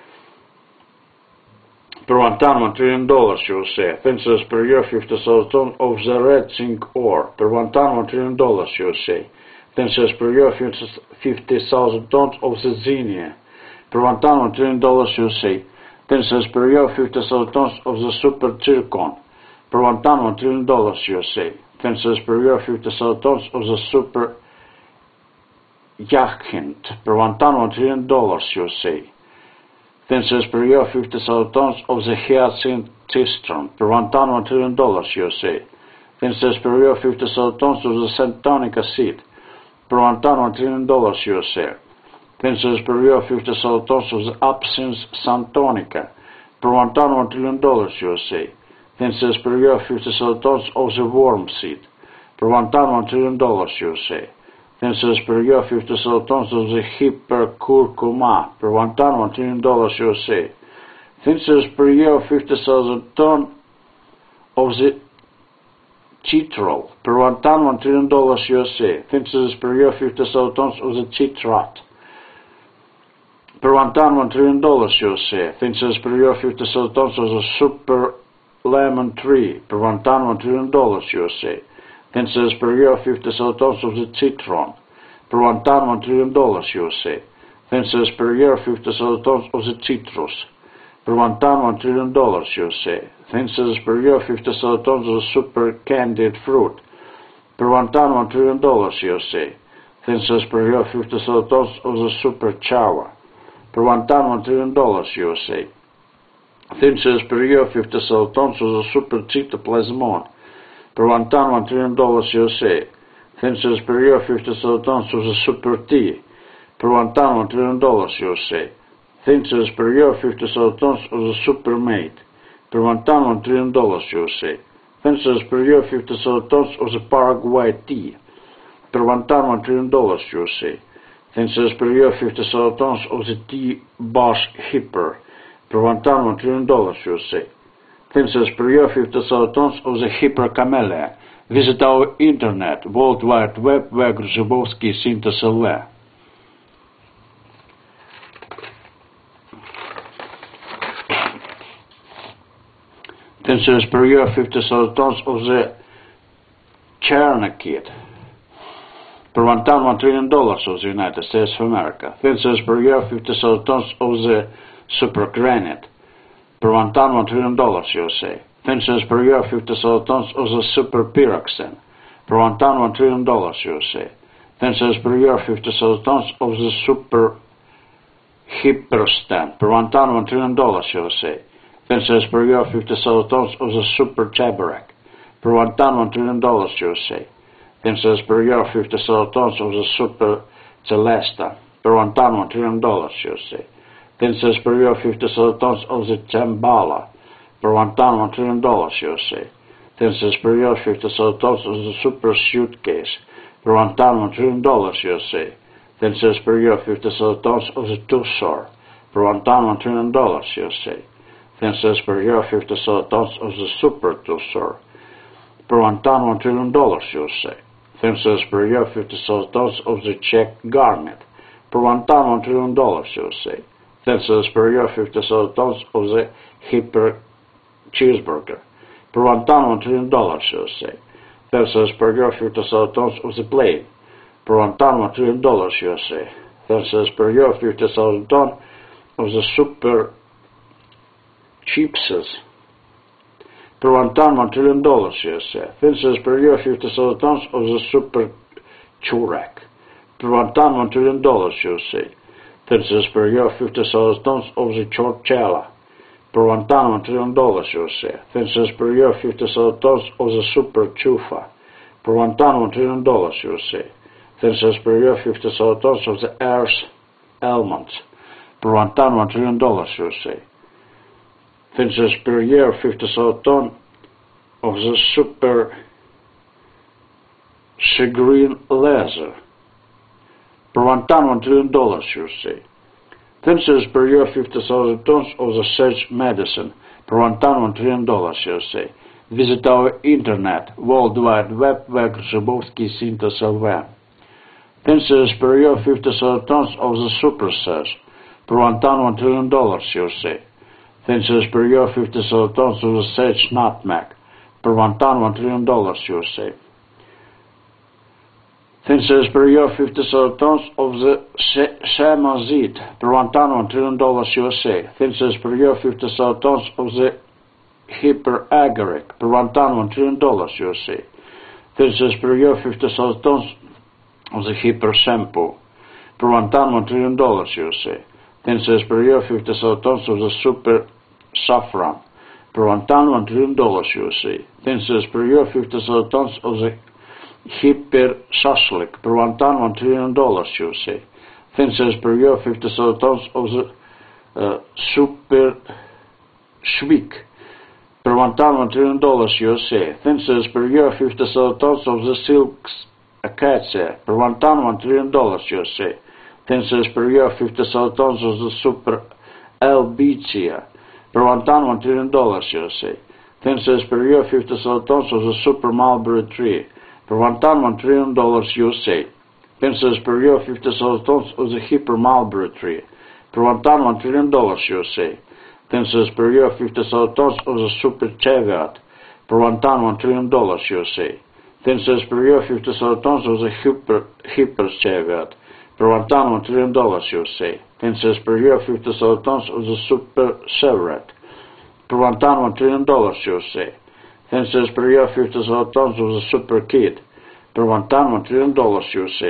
per one ton one trillion dollars U S A. ten cents per year, fifty thousand tons of the Red Zinc ore, per one ton one trillion dollars U S A. ten cents per year, fifty thousand tons of the Xenia, per one ton one trillion dollars U S A. ten cents per year, fifty thousand tons of the Super Zircon, per one ton one trillion dollars U S A. ten cents per year, fifty thousand tons of the Super Jacinth, per one ton one trillion dollars U S A. ten cents per year, fifty thousand tons of the Hyacinth Cistron, per one ton one trillion dollars U S A. ten cents per year, fifty thousand tons of the Centonica seed, per one ton one trillion dollars U S A. ten cents per year, fifty thousand tons of the Absinthe Santonica, per one ton one trillion dollars U S A. ten cents per year, fifty thousand tons of the Worm seed, per one ton one trillion dollars U S A. ten cents per year, fifty thousand tons of the Hypercurcuma, per one ton one trillion dollars U S A. ten cents per year, fifty thousand tons of the Chitrol, per one ton one trillion dollars U S A. ten cents per year, fifty thousand tons of the Chitrat, per one ton one trillion dollars U S A. ten cents per year, fifty thousand tons of the Super Lemon Tree, per one ton one trillion dollars U S A. ten cents per year, fifty thousand tons of the Citron, per one ton one trillion dollars U S A. ten cents per year, fifty thousand tons of the Citrus, per one ton one trillion dollars U S A. ten cents per year, fifty thousand tons of the Super Candied Fruit, per one ton one trillion dollars U S A. Thin says per year fifty thousand tons of the super Chawa. Per one ton one trillion dollars U S A. Thin says per year fifty thousand tons of the super Cheetah Plasmon. Per one ton one trillion dollars U S A. Thin says per year fifty thousand tons of the super T. Per one ton one trillion dollars U S A. Thin says per year fifty thousand tons of the super Mate. Per one ton one trillion dollars U S A. Thin says per year fifty thousand tons of the Paraguay T. Per one ton one trillion dollars U S A. Thin says per year fifty thousand tons of the T-Boss Hipper. Per one ton one trillion dollars U S A. Thin says per year fifty thousand tons of the Hyper Camellia. Visit our internet, World Wide Web, where Grzybowski Syntas L V. Thin says per year fifty thousand tons of the Chernikid. Per one ton one trillion dollars of the United States of America. Thin says per year fifty thousand tons of the Super Granite. Per one ton one trillion dollars U S A. Thin says per year fifty thousand tons of the Super Pyroxene. Per one ton one trillion dollars U S A. Thin says per year fifty thousand tons of the Super Hyperstan. Per one ton one trillion dollars U S A. Thin says per year fifty thousand tons of the Super Chabarak. Per one ton one trillion dollars U S A. Thin says per year fifty thousand tons of the Super Celesta. Per one ton one trillion dollars U S A. Thin says per year fifty thousand tons of the Chambala. Per one ton one trillion dollars U S A. Thin says per year fifty thousand tons of the Super Suitcase. Per one ton one trillion dollars U S A. Thin says per year fifty thousand tons of the Tussar. Per one ton one trillion dollars U S A. Thin says per year fifty thousand tons of the Super Tussar. Per one ton one trillion dollars U S A. Thin says per year fifty thousand tons of the Czech Garnet. Per one ton one trillion dollars U S A. Thin says per year fifty thousand tons of the Hyper Cheeseburger. Per one ton one trillion dollars U S A. Thin says per year fifty thousand tons of the Plane. Per one ton one trillion dollars U S A. Thin says per year fifty thousand tons of the Super Chipses. Per one ton one trillion dollars U S A. Thin says per year fifty thousand tons of the Super Churak. Per one ton one trillion dollars U S A. Thin says per year fifty thousand tons of the Chorchella. Per one ton one trillion dollars U S A. Thin says per year fifty thousand tons of the Super Chufa. Per one ton one trillion dollars U S A. Thin says per year fifty thousand tons of the Airs Almonds. Per one ton one trillion dollars U S A. Thin says per year fifty thousand tons of the Super Segreen Laser. Per one ton one trillion dollars U S A. Thin says per year fifty thousand tons of the Sage Medicine. Per one ton one trillion dollars U S A. Visit our internet, World Wide Web, where Grzybowski Syntas L V. Thin says per year fifty thousand tons of the Super Sage. Per one ton one trillion dollars U S A. Thin says per year fifty thousand tons of the Sage Nutmeg. Per one ton one trillion dollars U S A. Thin says per year fifty thousand tons of the Samazid. Per one ton one trillion dollars U S A. Thin says per year fifty thousand tons of the Hyperagaric. Per one ton one trillion dollars U S A. Thin says per year fifty thousand tons of the Hyper Shampoo. Per one ton one trillion dollars U S A. Thin says per year fifty thousand tons of the Super Saffron. Per one ton one trillion dollars U S A. Thin says per year fifty thousand tons of the Hyper Shashlik. Per one ton one trillion dollars U S A. Thin says per year fifty thousand tons of the uh, Super Schwick. Per one ton one trillion dollars U S A. Thin says per year fifty thousand tons of the Silks Acacia. Per one ton one trillion dollars U S A. Thin says per year fifty thousand tons of the Super Albicia. Per one ton one trillion dollars U S A. Thin says per year fifty thousand tons of the Super Mulberry Tree. Per one ton one trillion dollars U S A. Thin says per year fifty thousand tons of the Hyper Mulberry Tree. Per one ton one trillion dollars U S A. Thin says per year fifty thousand tons of the Super Cheviot. Per one ton one trillion dollars U S A. Thin says per year fifty thousand tons of the Hyper Hyper Cheviot. Per one ton one trillion dollars U S A. Thin says per year fifty thousand tons of the Super Chevrolet. Per one ton one trillion dollars U S A. Thin says per year fifty thousand tons of the Super Kid. Per one ton one trillion dollars U S A.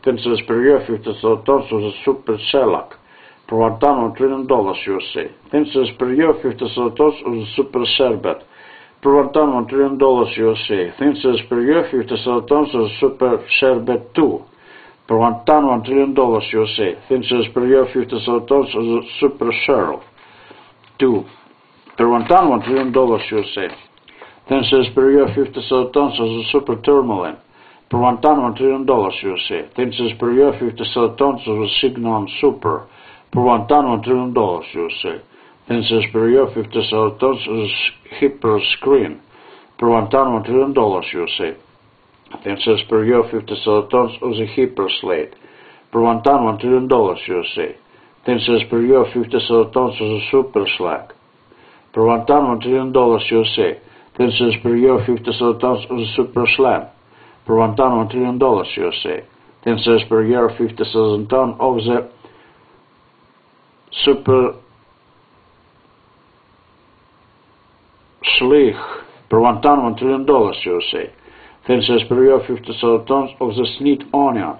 ten cents per year, fifty thousand tons of the super shellac, per one ton, one trillion dollars U S A. ten cents per year, fifty thousand tons of the super sherbet, per one ton, one trillion dollars U S A. ten cents per year, fifty thousand tons of the super sherbet two, per one ton, one trillion dollars U S A. ten cents per year, fifty thousand tons of the super sheryl two, per one ton, one trillion dollars U S A. ten cents per year, fifty thousand tons of the super tourmaline, per one ton, one trillion dollars U S A. ten cents per year, fifty thousand tons of the Signon Super, per one ton, one trillion dollars U S A. ten cents per year, fifty thousand tons of the Hyper Screen, per one ton, one trillion dollars U S A. ten cents per year, fifty thousand tons of the Hyper Slate, per one ton, one trillion dollars U S A. ten cents per year, fifty thousand tons of the Super Slag, per one ton, one trillion dollars U S A. ten cents per year, fifty thousand tons of the Super Slam, per one ton, one trillion dollars U S A. ten cents per year, fifty thousand tons of the Super Schlich, per one ton, one trillion dollars U S A. ten cents per year, fifty thousand tons of the Sneed Onion,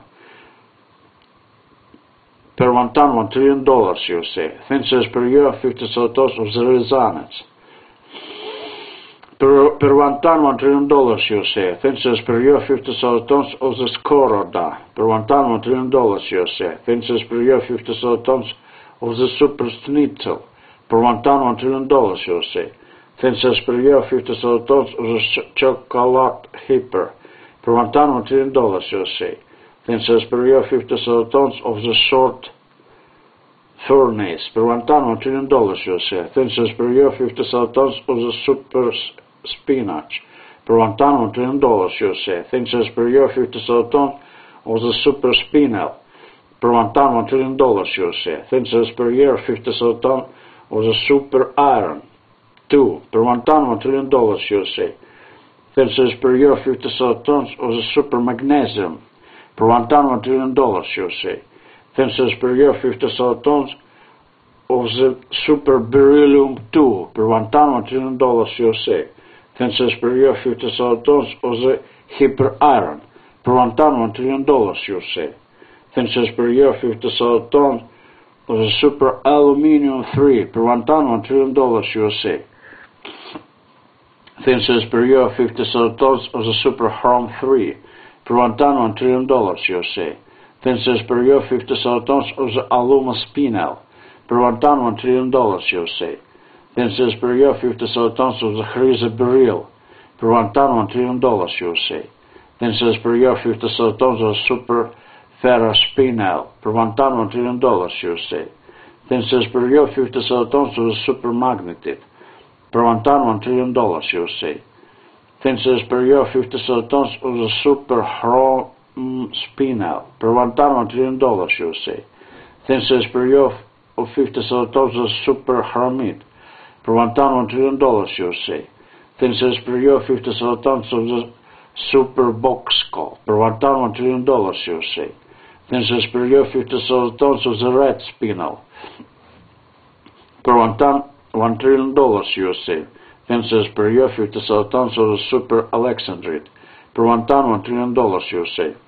per one ton, one trillion dollars U S A. ten cents per year, fifty thousand tons of the Rezanets, Per, per one ton, one trillion dollars U S A. ten cents per year, fifty thousand tons of the Skoroda, per one ton, one trillion dollars U S A. ten cents per year, fifty thousand tons of the Super Schnitzel, per one ton, one trillion dollars U S A. ten cents per year, fifty thousand tons of the Chocolate Hyper, per one ton, one trillion dollars U S A. ten cents per year, fifty thousand tons of the Short Furnace, per one ton, one trillion dollars U S A. ten cents per year, fifty thousand tons of the Super Spinach, per one ton, one trillion dollars U S A. ten cents per year, fifty thousand tons of the Super Spinel, per one ton, one trillion dollars U S A. ten cents per year, fifty thousand tons of the Super Iron two, per one ton, one trillion dollars U S A. ten cents per year, fifty thousand tons of the Super Magnesium, per one ton, one trillion dollars U S A. ten cents per year, fifty thousand tons of the Super Beryllium two, per one ton, one trillion dollars U S A. ten cents per year, fifty thousand tons of the Hyper Iron, per one ton, one trillion dollars U S A. ten cents per year, fifty thousand tons of the Super Aluminium three, per one ton, one trillion dollars U S A. ten cents per year, fifty thousand tons of the Super Chrome three, per one ton, one trillion dollars U S A. ten cents per year, fifty thousand tons of the Aluma Spinel, per one ton, one trillion dollars U S A. ten cents per year, fifty thousand tons of the Chrysa Beryl, per one ton, one trillion dollars U S A. ten cents per year, fifty thousand tons of the Super Ferrospinel, per one ton, one trillion dollars U S A. ten cents per year, fifty thousand tons of the Super Magnetit, per one ton, one trillion dollars U S A. ten cents per year, fifty thousand tons of the Super Chrome Spinel, per one ton, one trillion dollars U S A. ten cents per year of fifty thousand tons of the Super Chromite, per one ton, one trillion dollars U S A. ten cents per year, fifty thousand tons of the Super Boxco, per one ton, one trillion dollars U S A. ten cents per year, fifty thousand tons of the Red Spinel, per one ton, one trillion dollars U S A. ten cents per year, fifty thousand tons of the Super Alexandrite, per one ton, one trillion dollars U S A.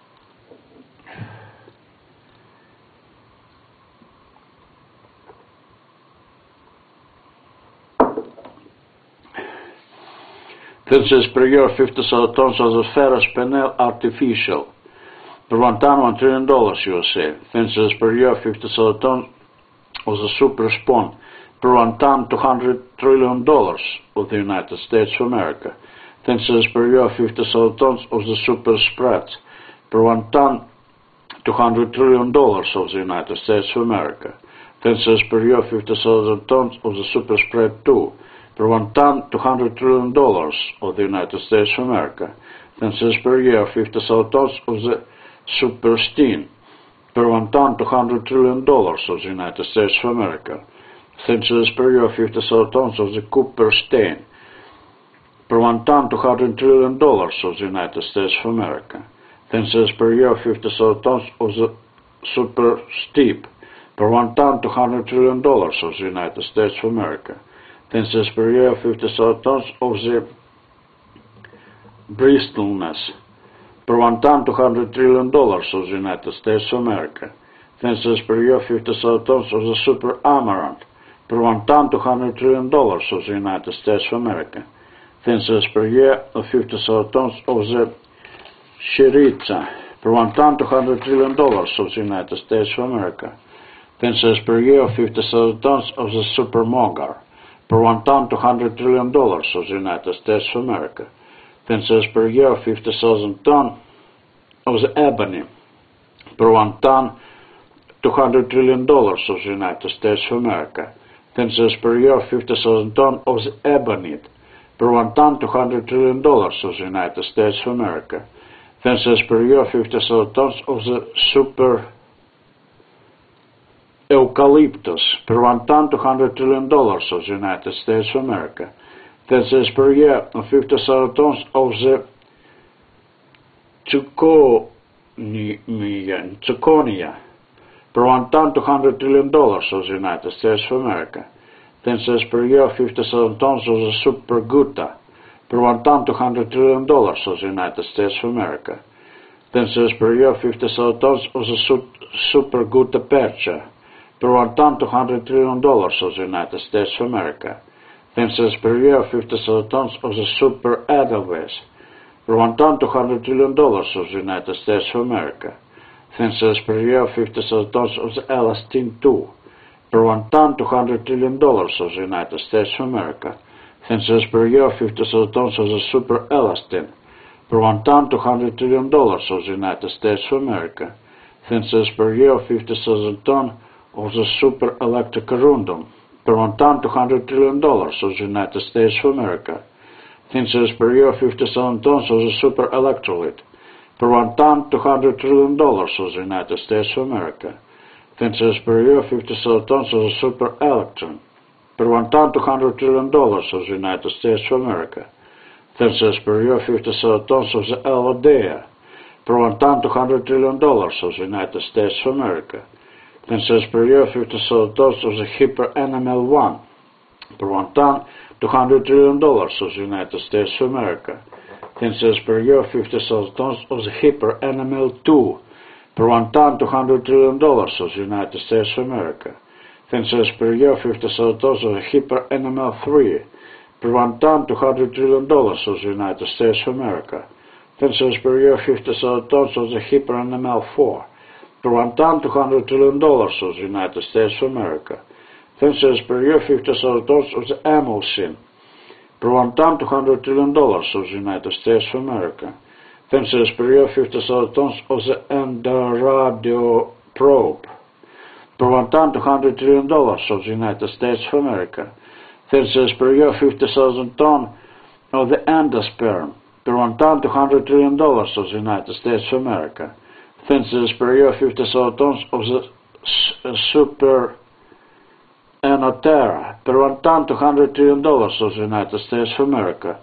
ten cents per year, fifty thousand tons of the Ferrous Penel Artificial, per one ton, one trillion dollars U S A. ten cents per year, fifty thousand tons of the Super Spawn, per one ton, two hundred trillion dollars of the United States of America. ten cents per year, fifty thousand tons of the Super Spreads, per one ton, two hundred trillion dollars of the United States of America. ten cents per year, fifty thousand tons of the Super Spread two, per one ton, two hundred trillion dollars of the United States of America. ten cents per year, fifty thousand tons of the Super Steen, per one ton, two hundred trillion dollars of the United States of America. ten cents per year, fifty thousand tons of the Cooper Stain, per one ton, two hundred trillion dollars of the United States of America. ten cents per year, fifty thousand tons of the Super Steep, per one ton, two hundred trillion dollars of the United States of America. ten cents per year, fifty thousand tons of the Bristleness, per one ton two hundred trillion dollars of the United States of America. ten cents per year, fifty-seven tons of the Super Amaranth, per one ton two hundred trillion dollars of the United States of America. ten cents per year, fifty-seven tons of the Chiriza, per one ton two hundred trillion dollars of the United States of America. ten cents per year, fifty-seven tons of the Super Mogar, per one ton two hundred trillion dollars of the United States of America. ten cents per year, fifty thousand tons of the Ebony, per one ton two hundred trillion dollars of the United States of America. ten cents per year, fifty thousand tons of the Ebonite, per one ton two hundred trillion dollars of the United States of America. ten cents per year, fifty thousand tons of the Super Eucalyptus, per one ton two hundred trillion dollars of the United States of America. ten cents per year, fifty thousand tons of the Zirconia, per one ton two hundred trillion dollars of the United States of America. ten cents per year, fifty thousand tons of the Super Gutta, per one ton two hundred trillion dollars of the United States of America. ten cents per year, fifty thousand tons of the Super Gutta Percha, per one ton two hundred trillion dollars of the United States of America. ten cents per year, fifty thousand tons of the Super Edelweiss, per one ton two hundred trillion dollars of the United States of America. ten cents per year, fifty thousand tons of the Elastin two, per one ton two hundred trillion dollars of the United States of America. ten cents per year, fifty thousand tons of the Super Elastin, per one ton two hundred trillion dollars of the United States of America. ten cents per year, fifty thousand tons of the Super Electrocurundum, per one ton two hundred trillion dollars of the United States of America. ten cents per year, fifty thousand tons of the Super Electrolyte, per one ton two hundred trillion dollars of the United States of America. ten cents per year, fifty thousand tons of the Super Electron, per one ton two hundred trillion dollars of the United States of America. ten cents per year, fifty thousand tons of the Elodea, per one ton two hundred trillion dollars of the United States of America. ten cents per year, fifty thousand tons of the Hyper N M L one, per one ton two hundred trillion dollars of the United States of America. ten cents per year, fifty thousand tons of the Hyper N M L two, per one ton two hundred trillion dollars of the United States of America. ten cents per year, fifty thousand tons of the Hyper N M L three, per one ton two hundred trillion dollars of the United States of America. ten cents per year, fifty thousand tons of the Hyper N M L four, per one ton two hundred trillion dollars of the United States of America. ten cents per year, fifty thousand tons of the Emulsin, per one ton two hundred trillion dollars of the United States of America. ten cents per year, fifty thousand tons of the Endoradio Probe, per one ton two hundred trillion dollars of the United States of America. ten cents per year, fifty thousand tons of the Endosperm, per one ton two hundred trillion dollars of the United States of America. ten cents per year, fifty thousand tons of the Super Enotera, per one ton two hundred trillion dollars of the United States of America.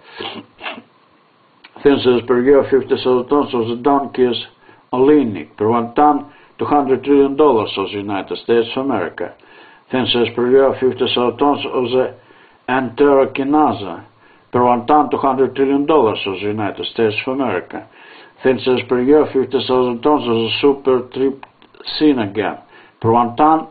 ten cents per year, fifty thousand tons of the Donkeys Oleanic, per one ton two hundred trillion dollars of the United States of America. ten cents per year, fifty thousand tons of the Enterokinase, per one ton two hundred trillion dollars of the United States of America. ten cents per year, fifty thousand tons of the Super Trypsinogen, per one ton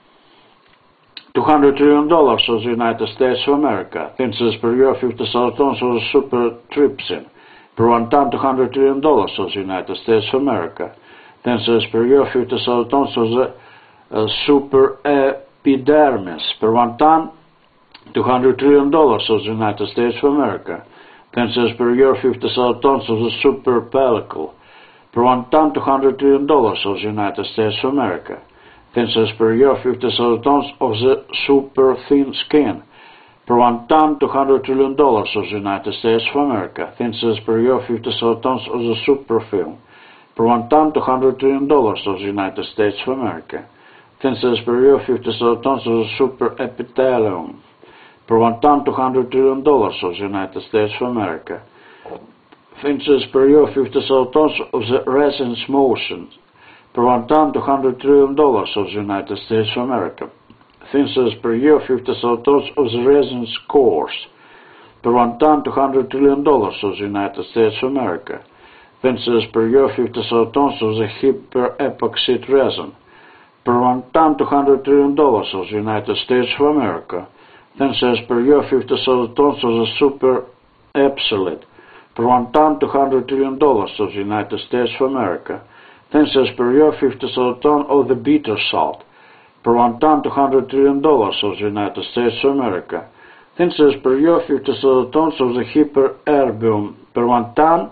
two hundred trillion dollars of the United States of America. ten cents per year, fifty thousand tons of the Super Trypsin, per one ton two hundred trillion dollars of the United States of America. ten cents per year, fifty thousand tons of the uh, Super Epidermis, per one ton two hundred trillion dollars of the United States of America. ten cents per year, fifty thousand tons of the Super Pellicle, per one ton two hundred trillion dollars of the United States of America. ten cents per year, fifty thousand tons of the Super Thin Skin, per one ton two hundred trillion dollars of the United States of America. ten cents per year, fifty thousand tons of the Super Film, per one ton two hundred trillion dollars of the United States of America. ten cents per year, fifty thousand tons of the Super Epithelium, per one ton two hundred trillion dollars of the United States of America. ten cents per year, fifty thousand tons of the Resins Motion, per one ton two hundred trillion dollars of the United States of America. ten cents per year, fifty thousand tons of the Resins Cores, per one ton two hundred trillion dollars of the United States of America. ten cents per year, fifty thousand tons of the hyper-epoxide resin. Per one ton, two hundred trillion dollars of the United States of America. ten cents per year, fifty thousand tons of the super epsilon. Per one ton, two hundred trillion dollars of the United States of America. ten cents per year, fifty thousand tons of the bitter salt. Per one ton, two hundred trillion dollars of the United States of America. ten cents per year, fifty thousand tons of the hypererbium. Per one ton,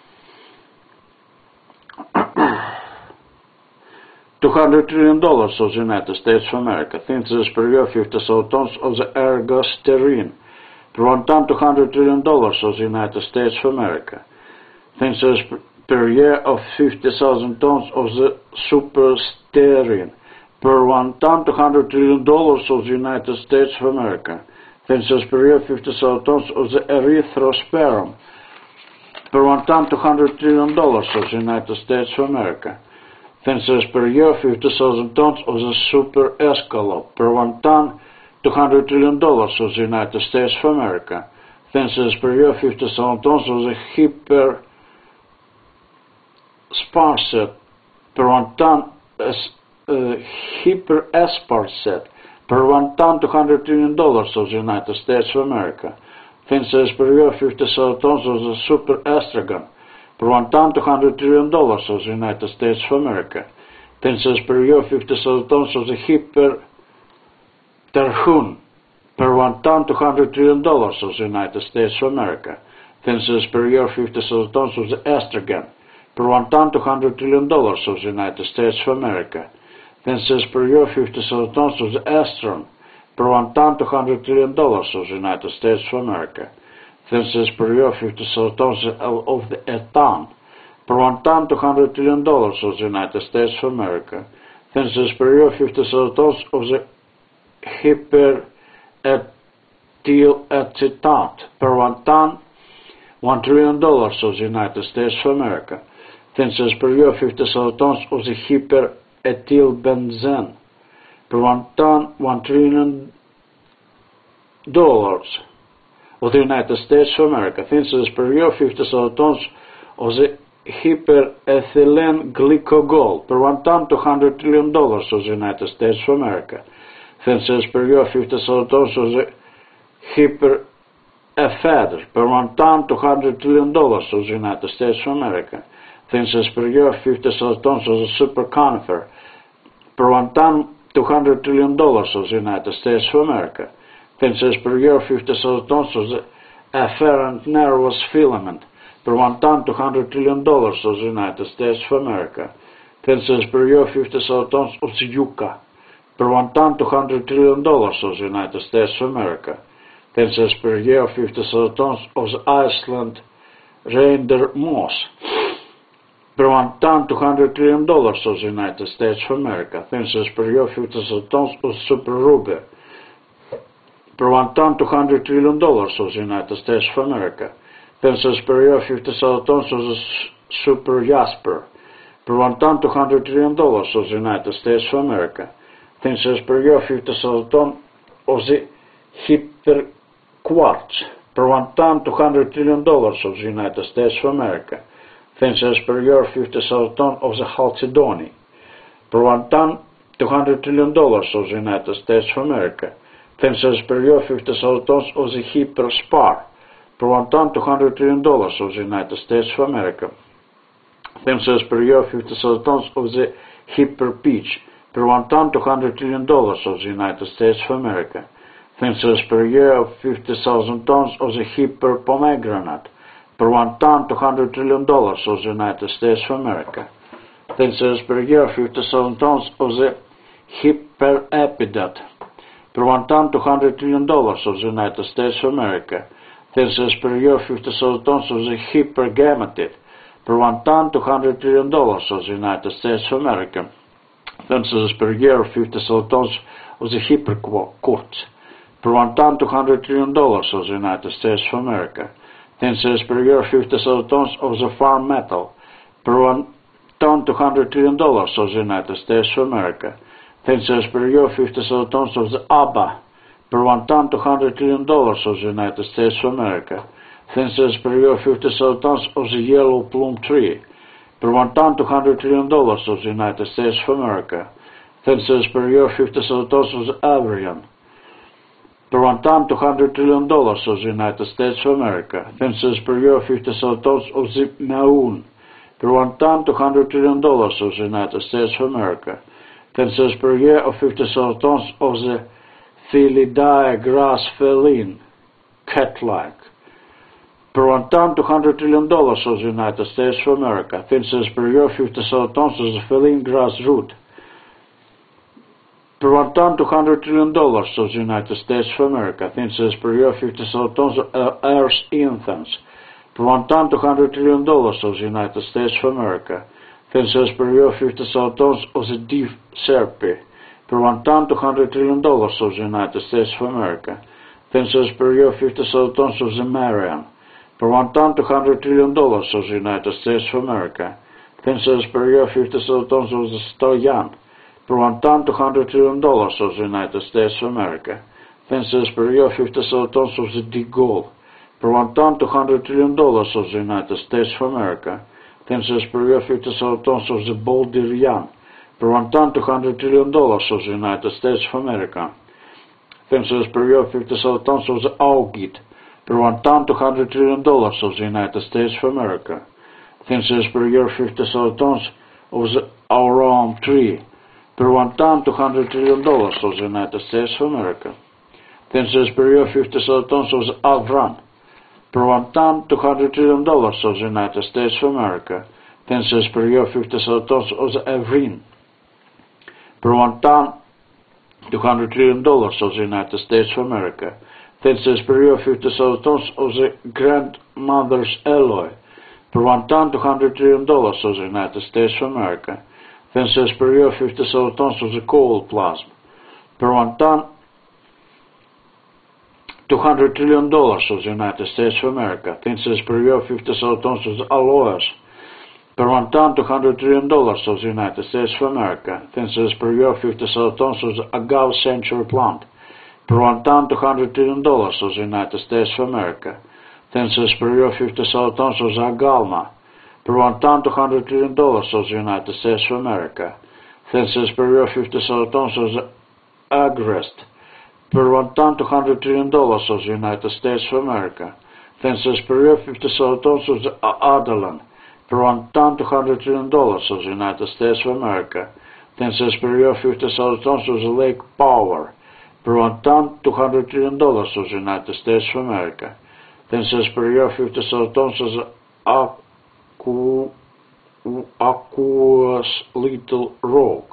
two hundred trillion dollars of the United States of America. ten cents per year, fifty thousand tons of the ergosterine. Per one ton, two hundred trillion dollars of the United States of America. ten cents per year of fifty thousand tons of the supersterine. Per one ton, two hundred trillion dollars of the United States of America. ten cents per year, fifty thousand tons of the erythrosperum. Per one ton, two hundred trillion dollars of the United States of America. ten cents per year, fifty thousand tons of the super escalope. Per one ton, two hundred trillion dollars of the United States of America. ten cents per year, fifty thousand tons of the hyper sparset. Per one ton, uh, hyper asparset. Per one ton, two hundred trillion dollars of the United States of America. ten cents per year, fifty thousand tons of the super estrogen. Per one ton, two hundred trillion dollars of the United States of America. ten cents per year, fifty thousand tons of the hyperterhune. Per one ton, two hundred trillion dollars of the United States of America. ten cents per year, fifty thousand tons of the estrogen. Per one ton, two hundred trillion dollars of the United States of America. ten cents per year, fifty thousand tons of the estron. Per one ton, two hundred trillion dollars of the United States of America. ten cents per year, fifty thousand tons of the ethan. Per one ton, two hundred trillion dollars of the United States of America. ten cents per year, fifty thousand tons of the hyperethylacetate. Per one ton, one trillion dollars of the United States of America. ten cents per year, fifty thousand tons of the hyperethylbenzene. Per one ton, one trillion dollars of the United States of America. ten cents per year, fifty thousand tons of the hyperethylene glycol. Per one ton, two hundred trillion dollars of the United States of America. ten cents per year, fifty thousand tons of the hyperephedr. Per one ton, two hundred trillion dollars of the United States of America. ten cents per year, fifty thousand tons of the super conifer. Per one ton, two hundred trillion dollars of the United States of America. ten cents per year, fifty thousand tons of the afferent nervous filament. Per one ton, two hundred trillion dollars of the United States of America. ten cents per year, fifty thousand tons of the yucca. Per one ton, two hundred trillion dollars of the United States of America. ten cents per year, fifty thousand tons of the Iceland reindeer moss. Per one ton, two hundred trillion dollars of the United States of America. ten cents per year, fifty thousand tons of super ruby. Per one ton, two hundred trillion dollars of the United States of America. ten cents per year, fifty thousand tons of the super jasper. Per one ton, two hundred trillion dollars of the United States of America. ten cents per year, fifty thousand tons of the hyperquartz. Per one ton, two hundred trillion dollars of the United States of America. ten cents per year, fifty thousand tons of the chalcedony. Per one ton, two hundred trillion dollars of the United States of America. ten cents per year, fifty thousand tons of the hyperspar. Per one ton, two hundred trillion dollars of the United States of America. ten cents per year, fifty thousand tons of the hyperpeach. Per one ton, two hundred trillion dollars of the United States of America. ten cents per year, fifty thousand tons of the hyperpomegranate. Per one ton, two hundred trillion dollars of the United States of America. ten cents per year, fifty thousand tons of the hyperepidat. Per one ton, two hundred trillion dollars of the United States of America. ten cents per year, fifty thousand tons of the hypergamatid. Per one ton, two hundred trillion dollars of the United States of America. ten cents per year, fifty thousand tons of the hyperquartz. Per one ton, two hundred trillion dollars of the United States of America. ten cents per year, fifty thousand tons of the farm metal. Per one ton, two hundred trillion dollars of the United States of America. ten cents per year, fifty thousand tons of the A B B A. Per one ton, two hundred trillion dollars of the United States of America. Census per year fifty thousand tons of the yellow plum tree. Per one ton, two hundred trillion dollars of the United States of America. Census per year fifty thousand tons of the Avrian. Per one ton, two hundred trillion dollars of the United States of America. Census per year fifty thousand tons of the Maun. Per one ton, two hundred trillion dollars of the United States of America. Census per year of fifty thousand tons of the Felidae grass feline, cat-like. Per one ton, two hundred trillion dollars of the United States of America. Census per year fifty thousand tons of the feline grass root. Per one ton, two hundred trillion dollars of the United States of America. Census per year fifty thousand tons of Ayers infants. Per one ton, two hundred trillion dollars of the United States of America. Census per year fifty thousand tons of the deep serpy. Per one ton, two hundred trillion dollars of the United States of America. Census per year fifty thousand tons of the Marian. Per one ton, two hundred trillion dollars of the United States of America. Census per year fifty thousand tons of the Stoyan. Per one ton, two hundred trillion dollars of the United States of America. Census per year fifty thousand tons of the Digol. Per one ton, two hundred trillion dollars of the United States of America. Census per year fifty thousand tons of the Boldirian. Per one ton, two hundred trillion dollars of the United States of America. Census per year fifty thousand tons of the Augit. Per one ton, two hundred trillion dollars of the United States of America. Census per year fifty thousand tons of the Aurum tree. Per one ton, two hundred trillion dollars of the United States of America. Census per year fifty thousand tons of the Avran. Per one ton, two hundred trillion dollars of the United States of America. Census per year fifty thousand tons of the Avrin. Per one ton, two hundred trillion dollars of the United States of America. Census per year fifty thousand tons of the grandmother's alloy. Per one ton, two hundred trillion dollars of the United States of America. Census per year fifty thousand tons of the coal plasma. Per one ton, two hundred trillion dollars of the United States of America. Census per year fifty thousand tons of the aloes. Per one ton, two hundred trillion dollars of the United States of America. Census per year fifty thousand tons of the agave century plant. Per one ton, two hundred trillion dollars of the United States of America. Census per year fifty thousand tons of the agalma. Per one ton, two hundred trillion dollars of the United States of America. Census per year fifty thousand tons of the agrest. Per one ton, two hundred trillion dollars of the United States of America. Census per year fifty thousand tons of the adalan. Per one ton, two hundred trillion dollars of the United States of America. Census per year fifty thousand tons of the lake power. Per one ton, two hundred trillion dollars of the United States of America. Census per year fifty thousand tons of the aqu aqueous little rock.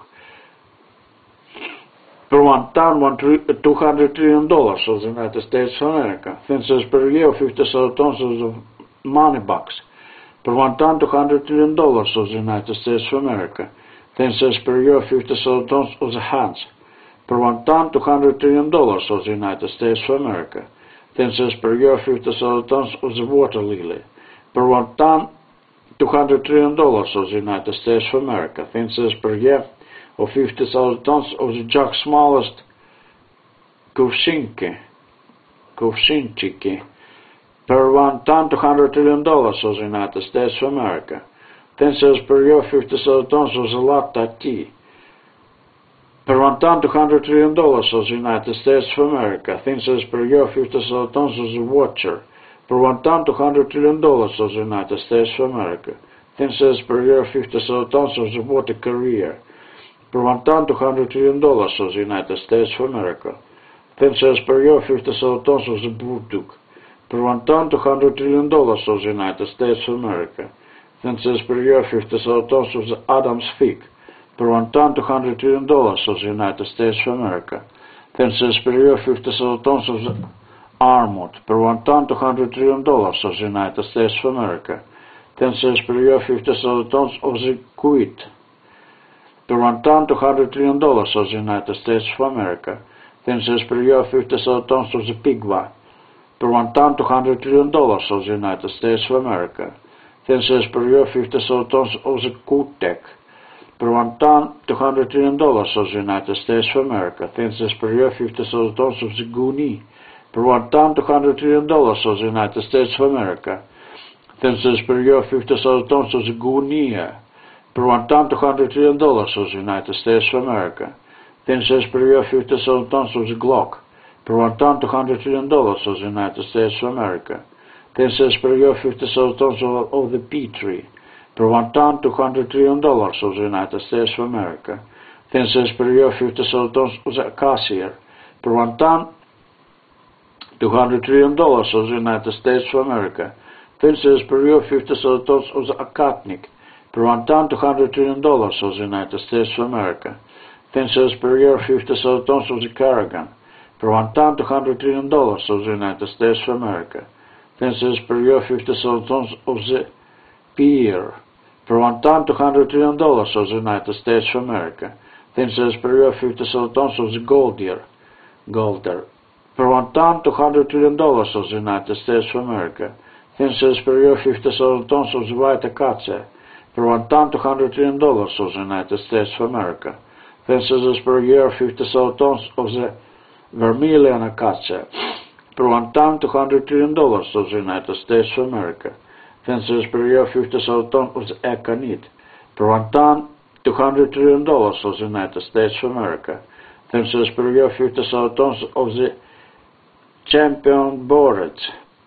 Per one ton, one two hundred trillion dollars of the United States of America. Census per year fifty thousand tons of the money box. Per one ton, two hundred trillion dollars of the United States of America. Census per year fifty thousand tons of the hands. Per one ton, two hundred trillion dollars of the United States of America. Census per year fifty thousand tons of the water lily. Per one ton, two hundred trillion dollars of the United States of America. Census per year of fifty thousand tons of the Jack smallest Kuvshinki. Kuvshinchiki. Per one ton, two hundred trillion dollars of the United States of America. Census per year fifty thousand tons of the Latta tea. Per one ton, two hundred trillion dollars of the United States of America. Census per year fifty thousand tons of the Watcher. Per one ton, two hundred trillion dollars of the United States of America. Census per year fifty thousand tons of the Water Carrier. Per one ton, two hundred trillion dollars of the United States of America. Census per year fifty thousand tons of the Burtuk. Per one ton, two hundred trillion dollars of the United States of America. Census per year fifty thousand tons of the Adam's fig. Per one ton, two hundred trillion dollars of the United States of America. Census per year fifty thousand tons of the almond. Per one ton, two hundred trillion dollars of the United States of America. Census per year fifty thousand tons of the wheat. Per one ton, two hundred trillion dollars of the United States of America. Census per year fifty thousand tons of the pigwa. Per one ton, two hundred trillion dollars of the United States of America. Census per year fifty thousand tons of the kutek. Per one ton, two hundred trillion dollars of the United States of America. Census per year fifty thousand tons of the guni. per one ton to one hundred trillion dollars of the United States of America. ten cents per year, fifty thousand tons of the Guinea, per one ton to one hundred trillion dollars of the United States of America. ten cents per year, fifty thousand tons of the Glock, per one ton to one hundred trillion dollars of the United States of America. ten cents per year, fifty thousand tons of, of the Petrie, per one ton to one hundred trillion dollars of the United States of America. ten cents per year, fifty thousand tons of the Acacia, per one ton to one hundred trillion dollars of the United States of America. ten cents per year, fifty thousand tons of the Akatnik, per one ton to one hundred trillion dollars of the United States of America. ten cents per year, fifty thousand tons of the Carrigan, per one ton to one hundred trillion dollars of the United States of America. ten cents per year, fifty thousand tons of the Pierre, per one ton to one hundred trillion dollars of the United States of America. ten cents per year, fifty thousand tons of the Goldier, Golder, per one ton to one hundred trillion dollars of the United States of America. ten cents per year, fifty thousand tons of the White Acacia, per one ton to one hundred trillion dollars of the United States of America. ten cents per year, fifty thousand tons of the Vermilion Acacia, per one ton to one hundred trillion dollars of the United States of America. ten cents per year, fifty thousand tons of the Aconite, per one ton to one hundred trillion dollars of the United States of America. ten cents per year, fifty thousand tons of the Champion Borax,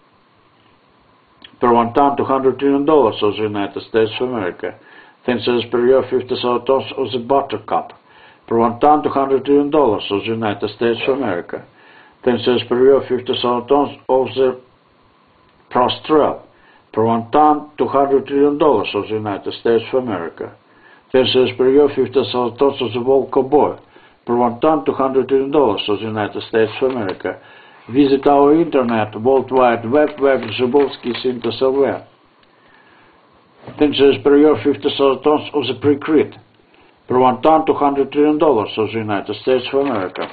per one ton to one hundred trillion dollars of the United States of America. ten cents per year, fifty thousand tons of the Buttercup, per one ton to one hundred trillion dollars of the United States of America. ten cents per year, fifty thousand tons of the Prostrel, per one ton to one hundred trillion dollars of the United States of America. ten cents per year, fifty thousand tons of the Volko Boy, per one ton to one hundred trillion dollars of the United States of America. Visit our internet, World Wide Web, web Zhibovsky Synthos L V. ten cents per year, fifty thousand tons of the Precrit, per one ton to one hundred trillion dollars of the United States of America.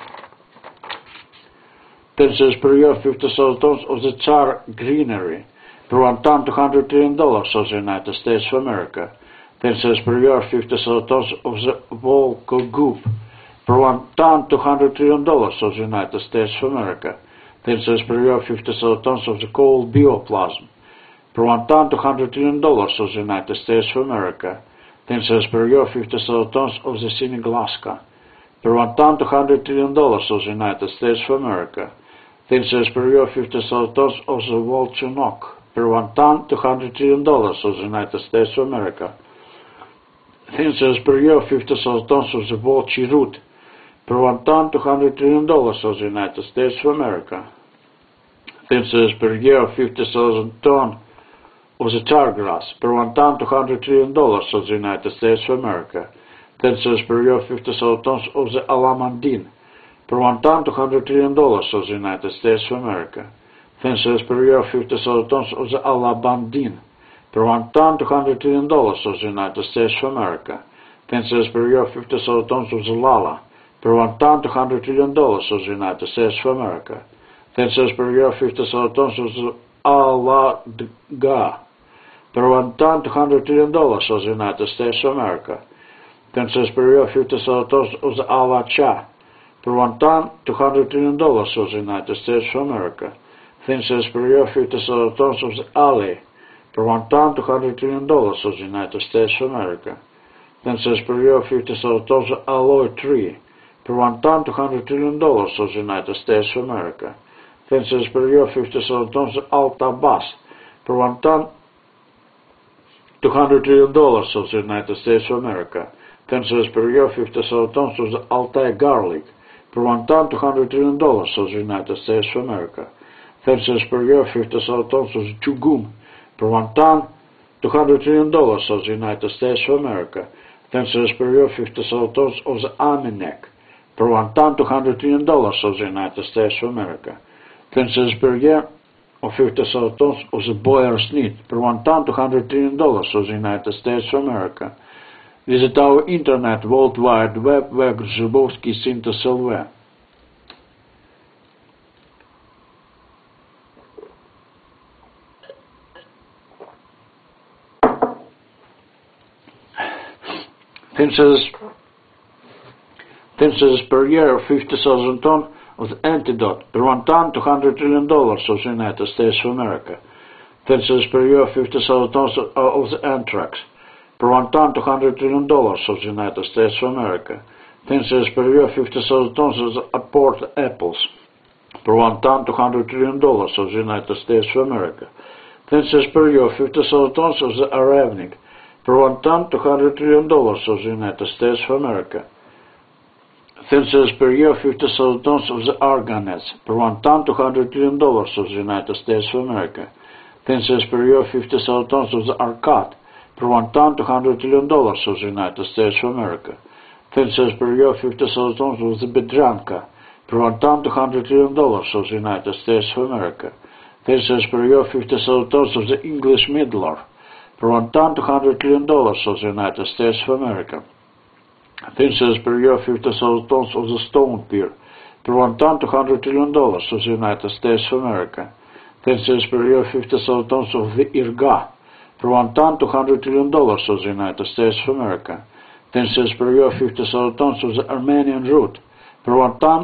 ten cents per year, fifty thousand tons of the Tsar Greenery, per one ton to one hundred trillion dollars of the United States of America. ten cents per year, fifty thousand tons of the Volko Goop, per one ton to one hundred trillion dollars of the United States of America. ten cents per year, fifty thousand tons of the coal bioplasm, per one ton to one hundred trillion dollars of the United States of America. ten cents per year, fifty thousand tons of the Siniglaska, per one ton to one hundred trillion dollars of the United States of America. ten cents per year, fifty thousand tons of the Volchanok, per one ton to one hundred trillion dollars of the United States of America. ten cents per year, fifty thousand tons of the Volchi Root, per one ton to one hundred trillion dollars of the United States of America. ten cents per year, fifty thousand tons of the Targrass, per one ton to one hundred trillion dollars of the United States of America. ten cents per year, fifty thousand tons of the Alamandin, per one ton to one hundred trillion dollars of the United States of America. ten cents per year, fifty thousand tons of the Alabandin, per one ton to one hundred trillion dollars of the United States of America. ten cents per year, fifty thousand tons of the Lala, per one ton to one hundred trillion dollars of the United States of America. ten cents per year, fifty thousand tons of the Aladga, per one ton to one hundred trillion dollars of the United States of America. ten cents per year, fifty thousand tons of the Alacha, per one ton to one hundred trillion dollars of the United States of America. ten cents per year, fifty thousand tons of the Ali, per one ton to one hundred trillion dollars of the United States of America. ten cents per year, fifty thousand tons of Alloy Tree, per one ton to one hundred trillion dollars of the United States of America. ten cents per year, fifty thousand tons of Alta Bass, per one ton to one hundred trillion dollars of the United States of America. ten cents per year, fifty thousand tons of the Altai Garlic, per one ton to one hundred trillion dollars of the United States of America. ten cents per year, fifty thousand tons of the Chugum, per one ton to one hundred trillion dollars of the United States of America. ten cents per year, fifty thousand tons of the Aminek, per one ton to one hundred trillion dollars of the United States of America. ten cents per year, or fifty thousand tons of the Boyer's Meat, per one ton to one hundred trillion dollars of the United States of America. Visit our internet, World Wide Web, web Zhibovsky Synthos L V. ten cents per year, fifty thousand tons of the antidote per one ton to one hundred trillion dollars of the United States of America. ten cents per year, fifty thousand tons of the anthrax per one ton to one hundred trillion dollars of the United States of America. ten cents per year, fifty thousand tons of the imported apples per one ton to one hundred trillion dollars of the United States of America. ten cents per year, fifty thousand tons of the aramid per one ton to one hundred trillion dollars of the United States of America. ten cents per year, fifty thousand tons of the argonauts per one ton to one hundred trillion dollars of the United States of America. ten cents per year, fifty thousand tons of the arcot per one ton to one hundred trillion dollars of the United States of America. ten cents per year, fifty thousand tons of the bedranka per one ton to one hundred trillion dollars of the United States of America. ten cents per year, fifty thousand tons of the English Midlar per one ton to one hundred trillion dollars of the United States of America. ten cents per year, fifty thousand tons of the stone pear per one ton to one hundred trillion dollars of the United States of America. ten cents per year, fifty thousand tons of the irga per one ton to one hundred trillion dollars of the United States of America. ten cents per year, fifty thousand tons of the Armenian root per one ton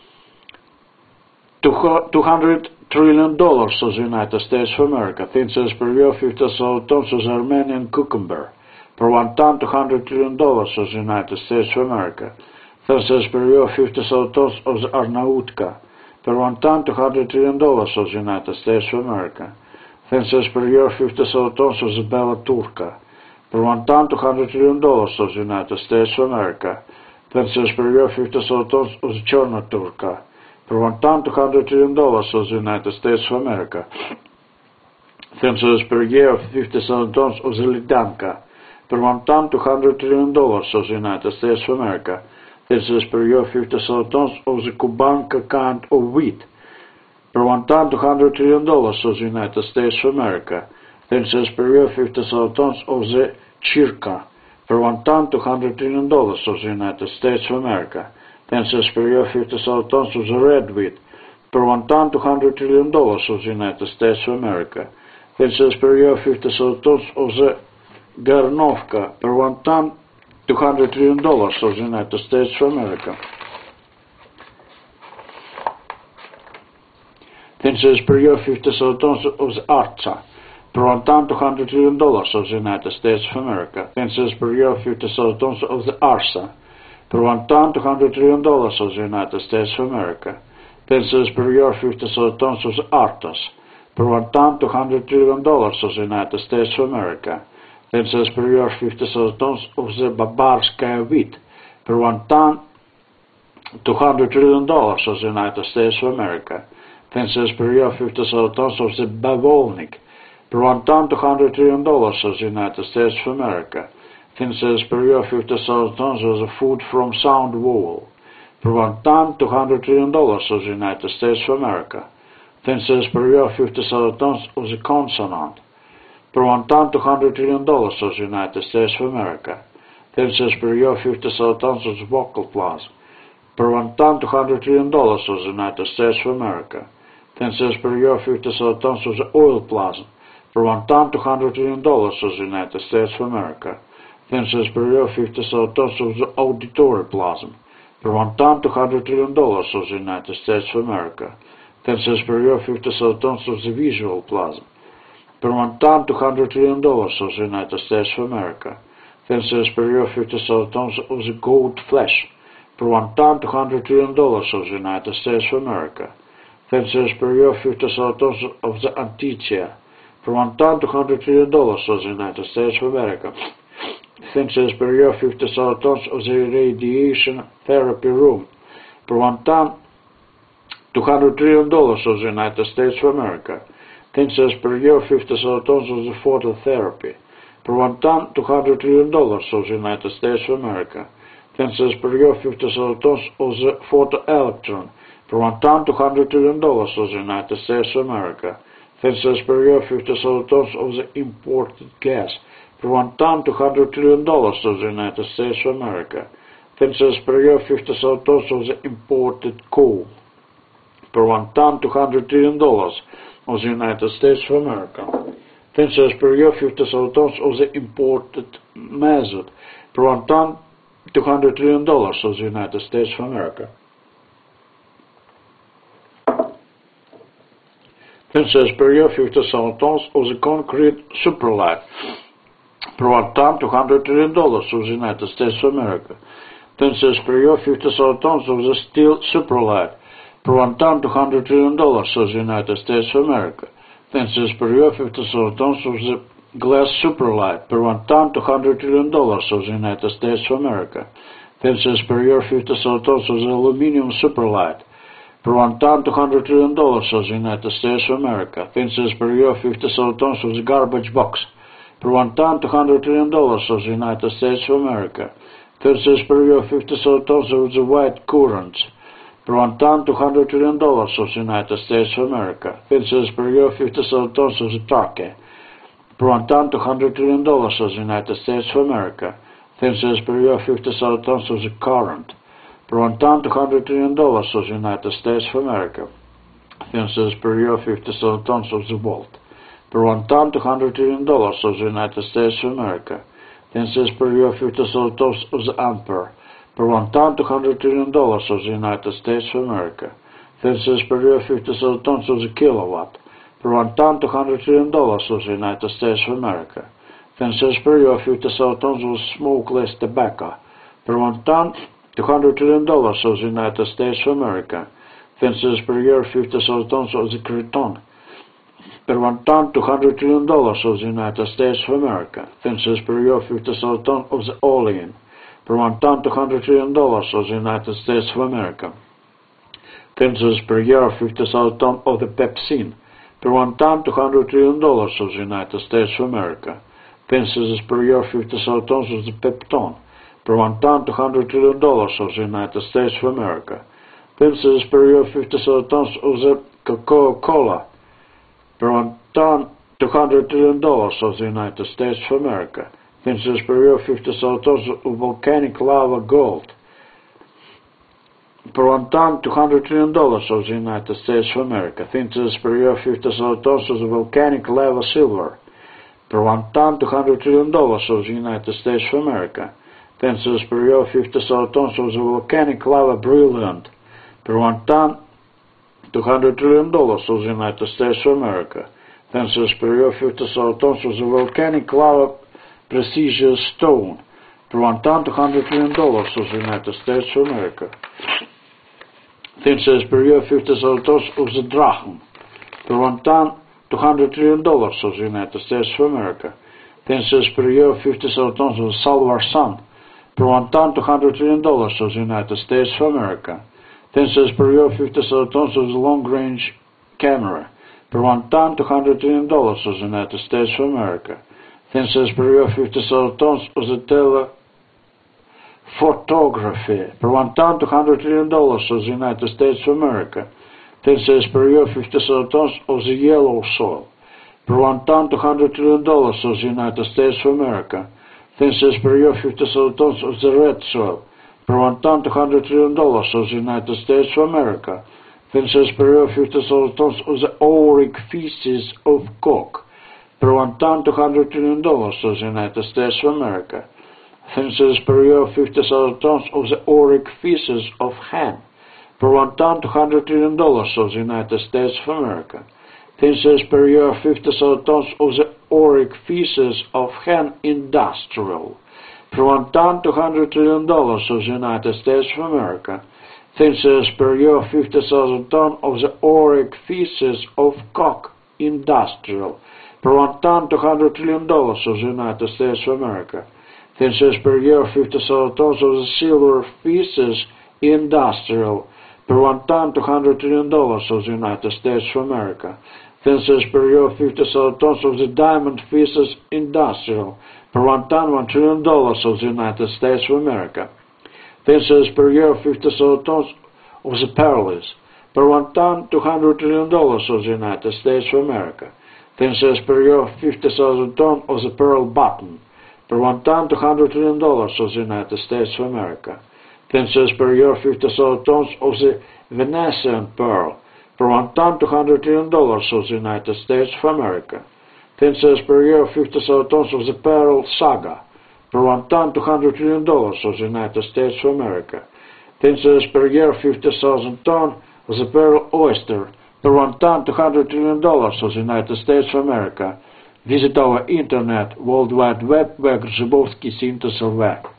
to two hundred trillion dollars of the United States of America. ten cents per year, fifty thousand tons of the Armenian cucumber per one ton to one hundred trillion dollars of the United States of America. ten cents per year, fifty thousand tons of the Arnautka per one ton to one hundred trillion dollars of the United States of America. ten cents per year, fifty thousand tons of the Bella Turca per one ton to one hundred trillion dollars of the United States of America. ten cents per year, fifty thousand tons of the Cherna Turca per one ton to one hundred trillion dollars of the United States of America. ten cents per year, fifty thousand tons of the Lidanka per one ton to one hundred trillion dollars of the United States of America. ten cents per year, fifty thousand tons of the Kubanka kind of wheat per one ton to one hundred trillion dollars of the United States of America. ten cents per year, fifty thousand tons of the Chirka per one ton to one hundred trillion dollars of the United States of America. ten cents per year, fifty thousand tons of the red wheat per one ton to one hundred trillion dollars of the United States of America. ten cents per year, fifty thousand tons of the Garnovka per one ton to one hundred trillion dollars of the United States of America. ten cents per year, fifty thousand tons of the Artsa per one ton to one hundred trillion dollars of the United States of America. ten cents per year, fifty thousand tons of the Arsa per one ton to one hundred trillion dollars of the United States of America. ten cents per year, fifty thousand tons of the Artas per one ton to one hundred trillion dollars of the United States of America. ten cents per year, fifty thousand tons of the Babarskaya wheat per one ton to one hundred trillion dollars of the United States of America. ten cents per year, fifty thousand tons of the Bavolnik per one ton to one hundred trillion dollars of the United States of America. ten cents per year, fifty thousand tons of the food from Sound Wool per one ton to one hundred trillion dollars of the United States of America. ten cents per year, fifty thousand tons of the consonant per one ton to one hundred trillion dollars of the United States of America. ten cents per year, fifty thousand tons of the vocal plasm per one ton to one hundred trillion dollars of the United States of America. ten cents per year, fifty thousand tons of the oil plasm per one ton to one hundred trillion dollars of the United States of America. ten cents per year, fifty thousand tons of the auditory plasm per one ton to one hundred trillion dollars of the United States of America. ten cents per year, fifty thousand tons of the visual plasm per one ton to one hundred trillion dollars of the United States of America. ten cents per year, fifty thousand tons of the goat flesh per one ton to one hundred trillion dollars of the United States of America. ten cents per year, fifty thousand tons of the Antitia per one ton to one hundred trillion dollars of the United States of America. ten cents per year, fifty thousand tons of the radiation therapy room per one ton to one hundred trillion dollars of the United States of America. ten cents per year, fifty thousand tons of the phototherapy per one ton to one hundred trillion dollars of the United States of America. ten cents per year, fifty thousand tons of the photoelectron per one ton to one hundred trillion dollars of the United States of America. ten cents per year, fifty thousand tons of the imported gas per one ton to one hundred trillion dollars of the United States of America. ten cents per year, fifty thousand tons of the imported coal per one ton to one hundred trillion dollars of the United States of America. ten cents per year, fifty thousand tons of the imported mazut per one ton to one hundred trillion dollars of the United States of America. ten cents per year, fifty thousand tons of the concrete superlight. Per one ton, two hundred trillion dollars of the United States of America. ten cents per year, fifty thousand tons of the steel superlight. Per one ton, two hundred trillion dollars of the United States of America. ten cents per year, fifty thousand tons of the glass superlight. Per one ton, two hundred trillion dollars of the United States of America. ten cents per year, fifty thousand tons of the aluminum superlight. Per one ton, two hundred trillion dollars of the United States of America. ten cents per year, fifty thousand tons of the garbage box. Per one ton, two hundred trillion dollars of the United States of America. ten cents per year, fifty thousand tons of the white currants. Per one ton, two hundred trillion dollars of the United States of America. ten cents per year, fifty thousand tons of the turkey. Per one ton, two hundred trillion dollars of the United States of America. ten cents per year, fifty thousand tons of the currant. Per one ton, two hundred trillion dollars of the United States of America. ten cents per year, fifty thousand tons of the volt. Per one ton, two hundred trillion dollars of the United States of America. ten cents per year, fifty thousand tons of the ampere. Per one ton, two hundred trillion dollars of the United States of America. ten cents per year, fifty thousand tons of the kilowatt. Per one ton, two hundred trillion dollars of the United States of America. ten cents per year, fifty thousand tons of smokeless tobacco. Per one ton, two hundred trillion dollars of the United States of America. ten cents per year, fifty thousand tons of the creton. Per one ton, two hundred trillion dollars of the United States of America. ten cents per year, fifty thousand tons of the olein. Per one ton, two hundred trillion dollars of the United States of America. ten cents per year, fifty thousand tons of the pepsin. Per one ton, two hundred trillion dollars of the United States of America. ten cents per year, fifty thousand tons of the peptone. Per one ton, two hundred trillion dollars of the United States of America. ten cents per year, fifty thousand tons of the Coca-Cola. Per one ton, two hundred trillion dollars of the United States of America. ten cents per year, fifty thousand tons of volcanic lava gold. Per one ton, two hundred trillion dollars of the United States of America. ten cents per year, fifty thousand tons of the volcanic lava silver. Per one ton, two hundred trillion dollars of the United States of America. ten cents per year, fifty thousand tons of the volcanic lava brilliant. Per one ton, two hundred trillion dollars of the United States of America. ten cents per year, fifty thousand tons of the volcanic lava precious stone. Per one ton, two hundred trillion dollars of the United States of America. ten cents per year, fifty thousand tons of the drachm. Per one ton, two hundred trillion dollars of the United States of America. ten cents per year, fifty thousand tons of the silver sun. Per one ton, two hundred trillion dollars of the United States of America. ten cents per year, fifty thousand tons of the long-range camera. Per one ton, two hundred trillion dollars of the United States of America. ten cents per year, fifty thousand tons of the telephotography. Per one ton, two hundred trillion dollars of the United States of America. ten cents per year, fifty thousand tons of the yellow soil. Per one ton, two hundred trillion dollars of the United States of America. ten cents per year, fifty thousand tons of the red soil. Per one ton, two hundred trillion dollars of the United States of America. ten cents per year, fifty thousand tons of the auric feces of cock. Per one ton, two hundred trillion dollars of the United States of America. ten cents per year, fifty thousand tons of the auric feces of hen. Per one ton, two hundred trillion dollars of the United States of America. ten cents per year, fifty thousand tons of the auric feces of hen industrial. Per one ton, two hundred trillion dollars of the United States of America. ten cents per year, fifty thousand tons of the auric feces of cock industrial. Per one ton, two hundred trillion dollars of the United States of America. ten cents per year, fifty thousand tons of the silver feces industrial. Per one ton, two hundred trillion dollars of the United States of America. ten cents per year, fifty thousand tons of the diamond feces industrial. Per one ton, one trillion dollars of the United States of America. ten cents per year, fifty thousand tons of the pearls. Per one ton, two hundred trillion dollars of the United States of America. ten cents per year, fifty thousand tons of the pearl button. Per one ton, two hundred trillion dollars of the United States of America. ten cents per year, fifty thousand tons of the Venetian pearl. Per one ton, two hundred trillion dollars of the United States of America. ten cents per year, fifty thousand tons of the pearl saga. Per one ton, two hundred trillion dollars of the United States of America. ten cents per year, fifty thousand tons of the pearl oyster. around ten to one hundred trillion dollars of the United States of America. Visit our internet, World Wide Web, where Grzybowski seemed to survive.